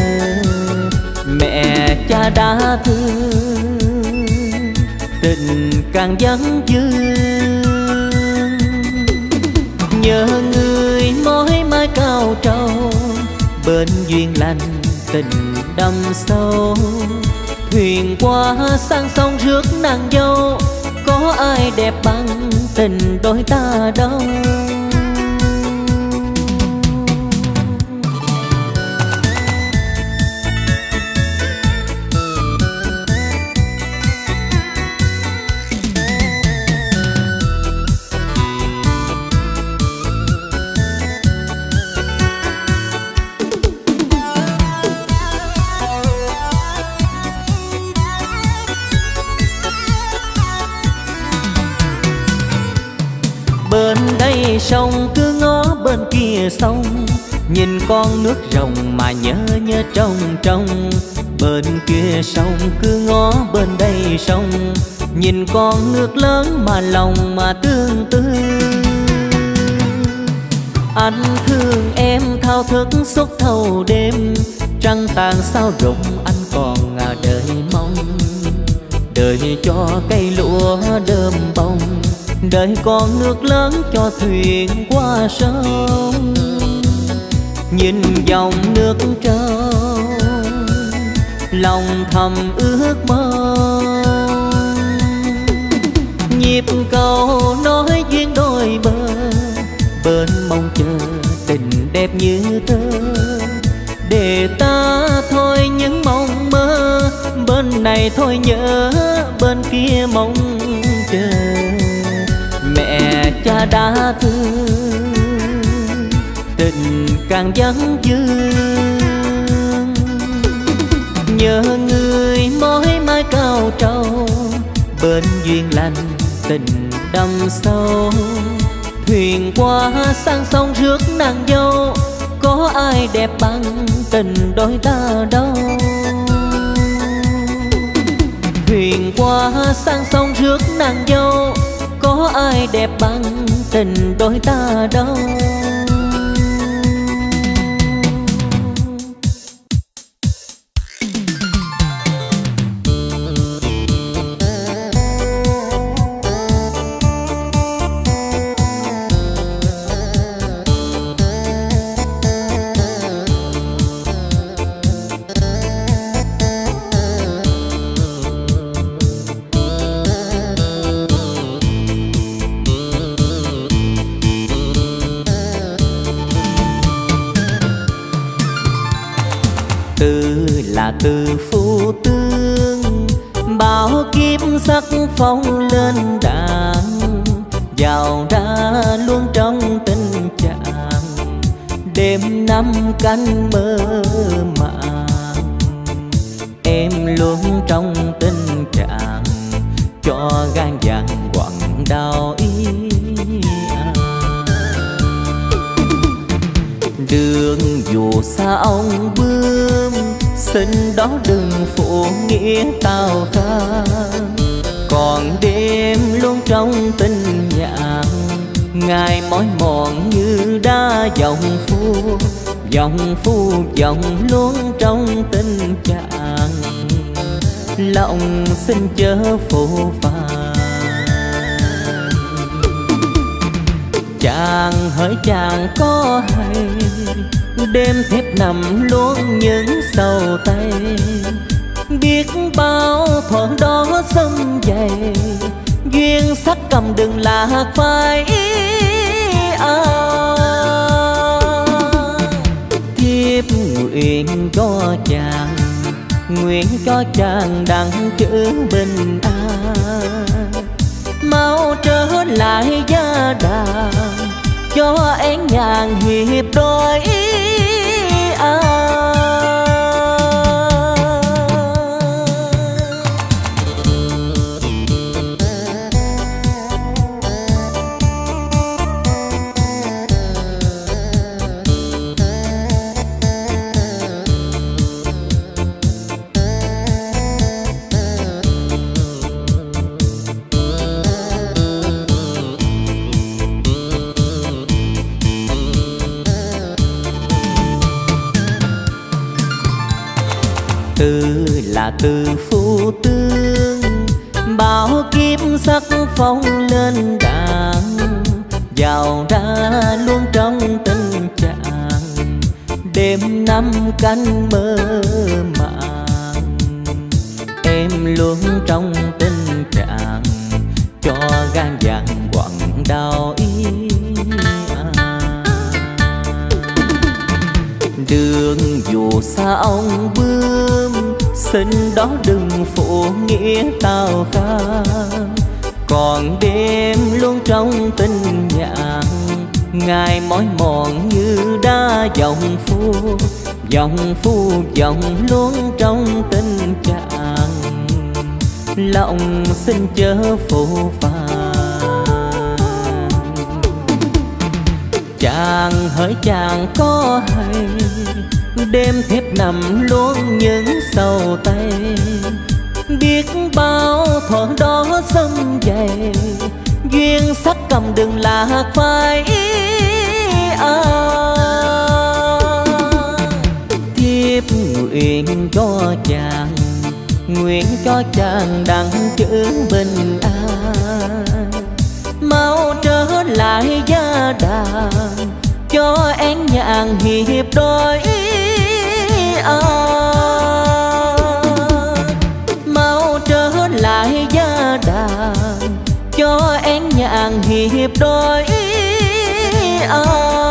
Mẹ cha đã thương, tình càng vắng vương. Nhớ người mối mái cao trầu, bên duyên lành tình đâm sâu. Thuyền qua sang sông rước nàng dâu, có ai đẹp bằng tình đôi ta đâu. Bên đây sông cứ ngó bên kia sông, nhìn con nước rồng mà nhớ nhớ trong trong. Bên kia sông cứ ngó bên đây sông, nhìn con nước lớn mà lòng mà tương tư. Anh thương em thao thức suốt thâu đêm, trăng tàn sao rụng anh còn ngờ đợi mong. Đợi cho cây lúa đơm bông, đợi con nước lớn cho thuyền qua sông. Nhìn dòng nước trôi, lòng thầm ước mơ. Nhịp cầu nói duyên đôi bờ, bên mong chờ tình đẹp như thơ. Để ta thôi những mong mơ, bên này thôi nhớ, bên kia mong chờ. Mẹ cha đã thương, tình càng vắng vương. Nhớ người mỏi mái cao trầu, bên duyên lành tình đậm sâu. Thuyền qua sang sông rước nàng dâu, có ai đẹp bằng tình đôi ta đâu. Thuyền qua sang sông rước nàng dâu, có ai đẹp bằng tình đôi ta đâu. Là từ phu tương, bao kiếp sắc phong lên đàn. Vào ra luôn trong tình trạng, đêm năm canh mơ màng. Em luôn trong tình trạng, cho gan vàng quặn đau ý. Đường dù xa ông bướm, xin đó đừng phụ nghĩa tao khang. Còn đêm luôn trong tình nhạn, ngày mỏi mòn như đá dòng phu. Dòng phu dòng luôn trong tình trạng, lòng xin chớ phụ phàng. Chàng hỡi chàng có hay, đêm thiếp nằm luôn những sầu tay. Biết bao thuận đó xâm dày, duyên sắc cầm đừng lạc phai. À, thiếp nguyện cho chàng, nguyện cho chàng đặng chữ bình an. Mau trở lại gia đàn, cho én nhàn hiệp đôi à. Từ là từ phu tương, bao kiếp sắc phong lên đàn. Vào ra luôn trong tình trạng, đêm năm canh mơ màng. luôn trong tình trạng cho gan vàng quặn đau ý. Đường dù xa ông bướm, xin đó đừng phụ nghĩa tao khang. Còn đêm luôn trong tình nhạn, ngày mỏi mòn như đá dòng phu. Dòng phu dòng luôn trong tình trạng, lòng xin chớ phụ phàng. Chàng hỡi chàng có hay, đêm thiếp nằm luôn những sầu tay. Biết bao thuở đó xâm dày, duyên sắc cầm đừng lạc phai. À, thiếp nguyện cho chàng, nguyện cho chàng đặng chữ bình an. Mau trở lại gia đàn, cho én nhàn hiệp đôi. À, mau trở lại gia đàn, cho én nhàn hiệp đôi. À,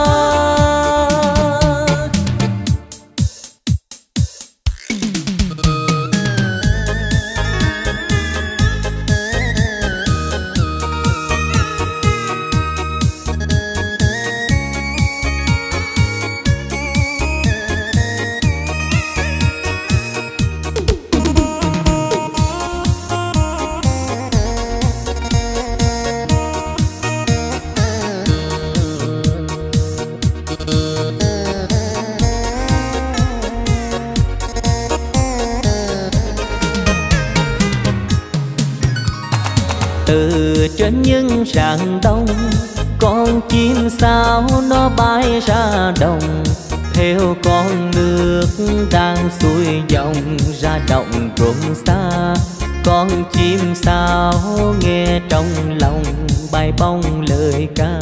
từ trên những rạng đông, con chim sao nó bay ra đồng. Theo con nước đang xuôi dòng ra động ruộng xa. Con chim sao nghe trong lòng bay bông lời ca.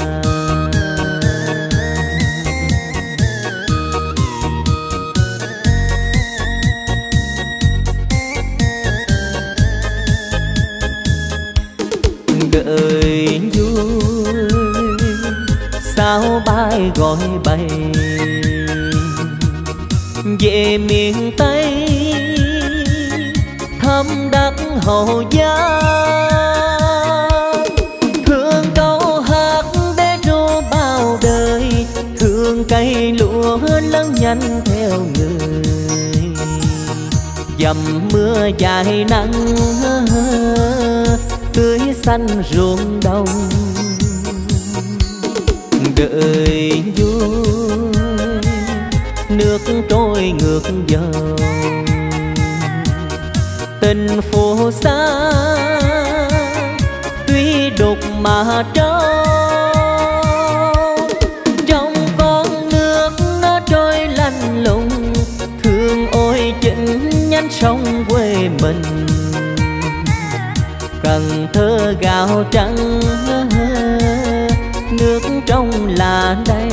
Gợi vui sao bay gọi bay về miền Tây thăm đất Hậu Giang. Thương câu hát để ru bao đời, thương cây lúa lớn nhanh theo người. Dầm mưa dài nắng tưới xanh ruộng đồng. Gợi vui nước trôi ngược dòng, tình phù sa tuy đục mà trâu. Trong con nước nó trôi lạnh lùng, thương ôi chỉnh nhánh sông quê mình. Cần Thơ gạo trắng nước trong là đây.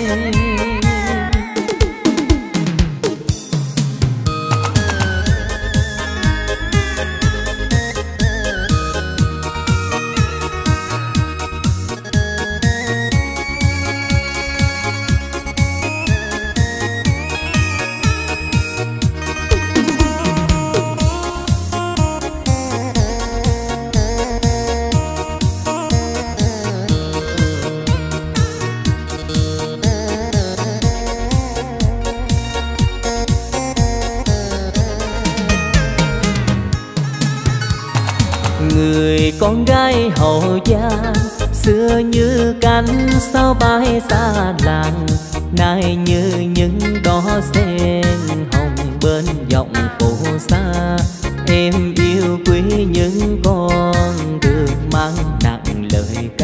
Người con gái Hậu Giang xưa như cánh sao bay xa làng, nay như những đóa sen hồng bên dòng phù sa. Em yêu quý những con đường mang nặng lời ca.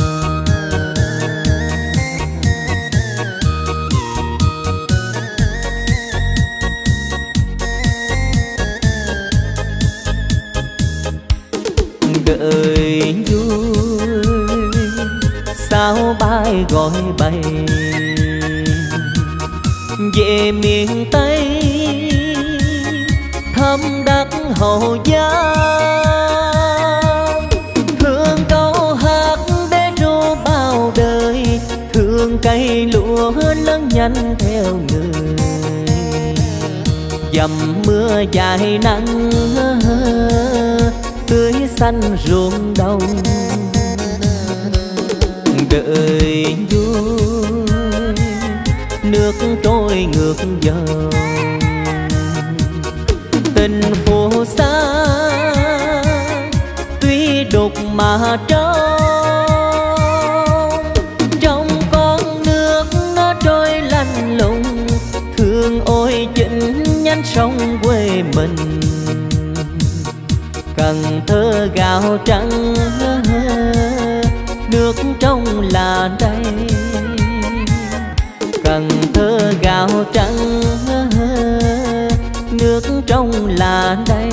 Gợi vui sao bay gọi bay về miền Tây thăm đất Hậu Giang. Thương câu hát để ru bao đời, thương cây lúa lớn nhanh theo người. Dầm mưa dài nắng tưới xanh ruộng đồng, đời vui nước trôi ngược dòng. Tình phù sa tuy đục mà trong, trong con nước nó trôi lạnh lùng. Thương ôi chỉnh nhánh sông quê mình, Cần Thơ gạo trắng nước trong là đây. Cần Thơ gạo trắng nước trong là đây.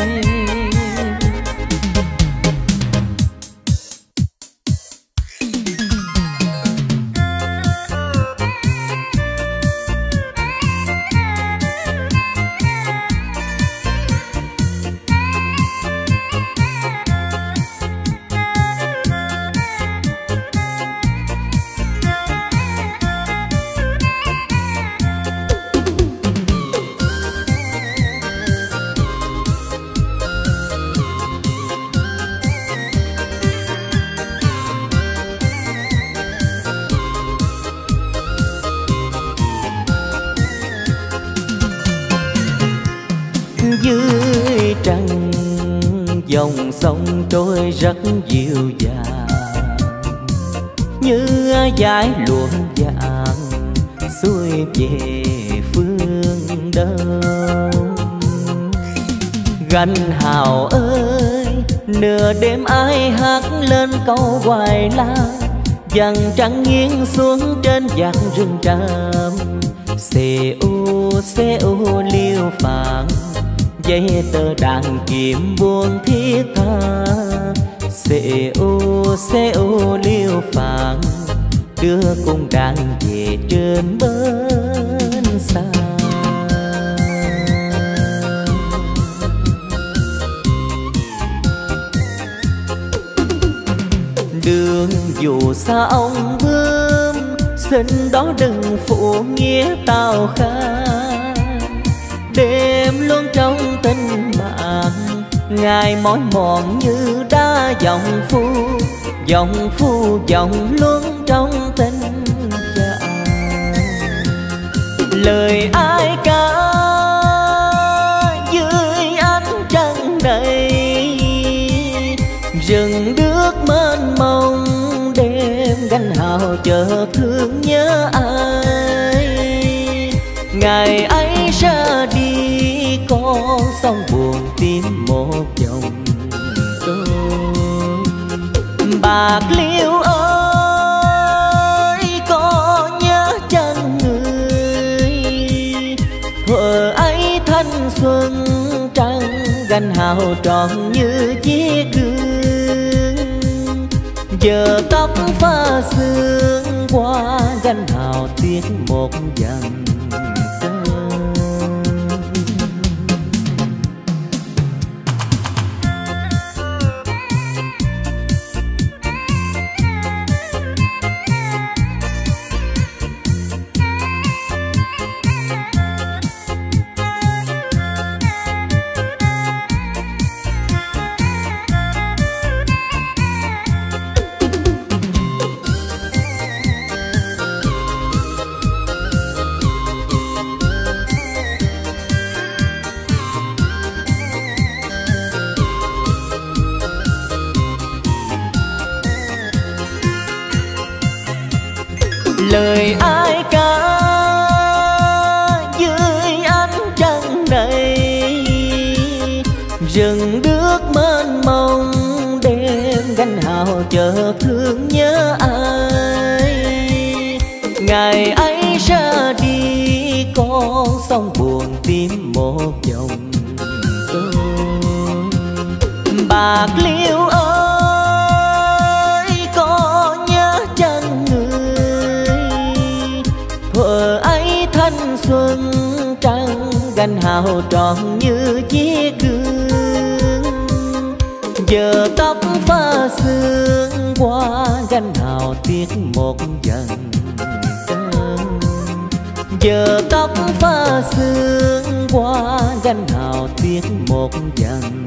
Dưới trăng dòng sông trôi rất dịu dàng, như dải lụa vàng xuôi về phương đông. Gánh hào ơi, nửa đêm ai hát lên câu hoài la, dàn trăng nghiêng xuống trên dàn rừng tràm. Xê u xê u liêu phàng, dây tơ đàn kiếm buông thiết tha. Xê u xê u liêu phàng, đưa cung đàn về trên bến xa. Đường dù xa ông bướm, xin đó đừng phụ nghĩa tao khang. Đêm luôn trong tình bạn, ngày mỏi mòn như đá dòng phu. Dòng phu dòng luôn trong tình chàng. Lời ai ca dưới ánh trăng đầy, rừng nước mênh mông đêm gánh hào chờ thương nhớ ai. Ngày ấy ra đi con sông buồn tìm một dòng trôi. Bạc Liêu ơi có nhớ chân người, thuở ấy thanh xuân trăng gánh hào tròn như chiếc gương. Giờ tóc pha sương qua gánh hào tiếc một dặm. Lời ai ca dưới ánh trăng đầy, rừng nước mênh mông đêm gánh hào chờ thương nhớ ai. Ngày ấy ra đi con sông buồn tìm một dòng trôi. Bạc Liêu ơi có nhớ chân người, thuở ấy thanh xuân trăng gánh hào tròn như chiếc gương. Giờ tóc pha sương qua gánh hào tiếc một dần cơn. Giờ tóc pha sương qua gánh hào tiếc một dần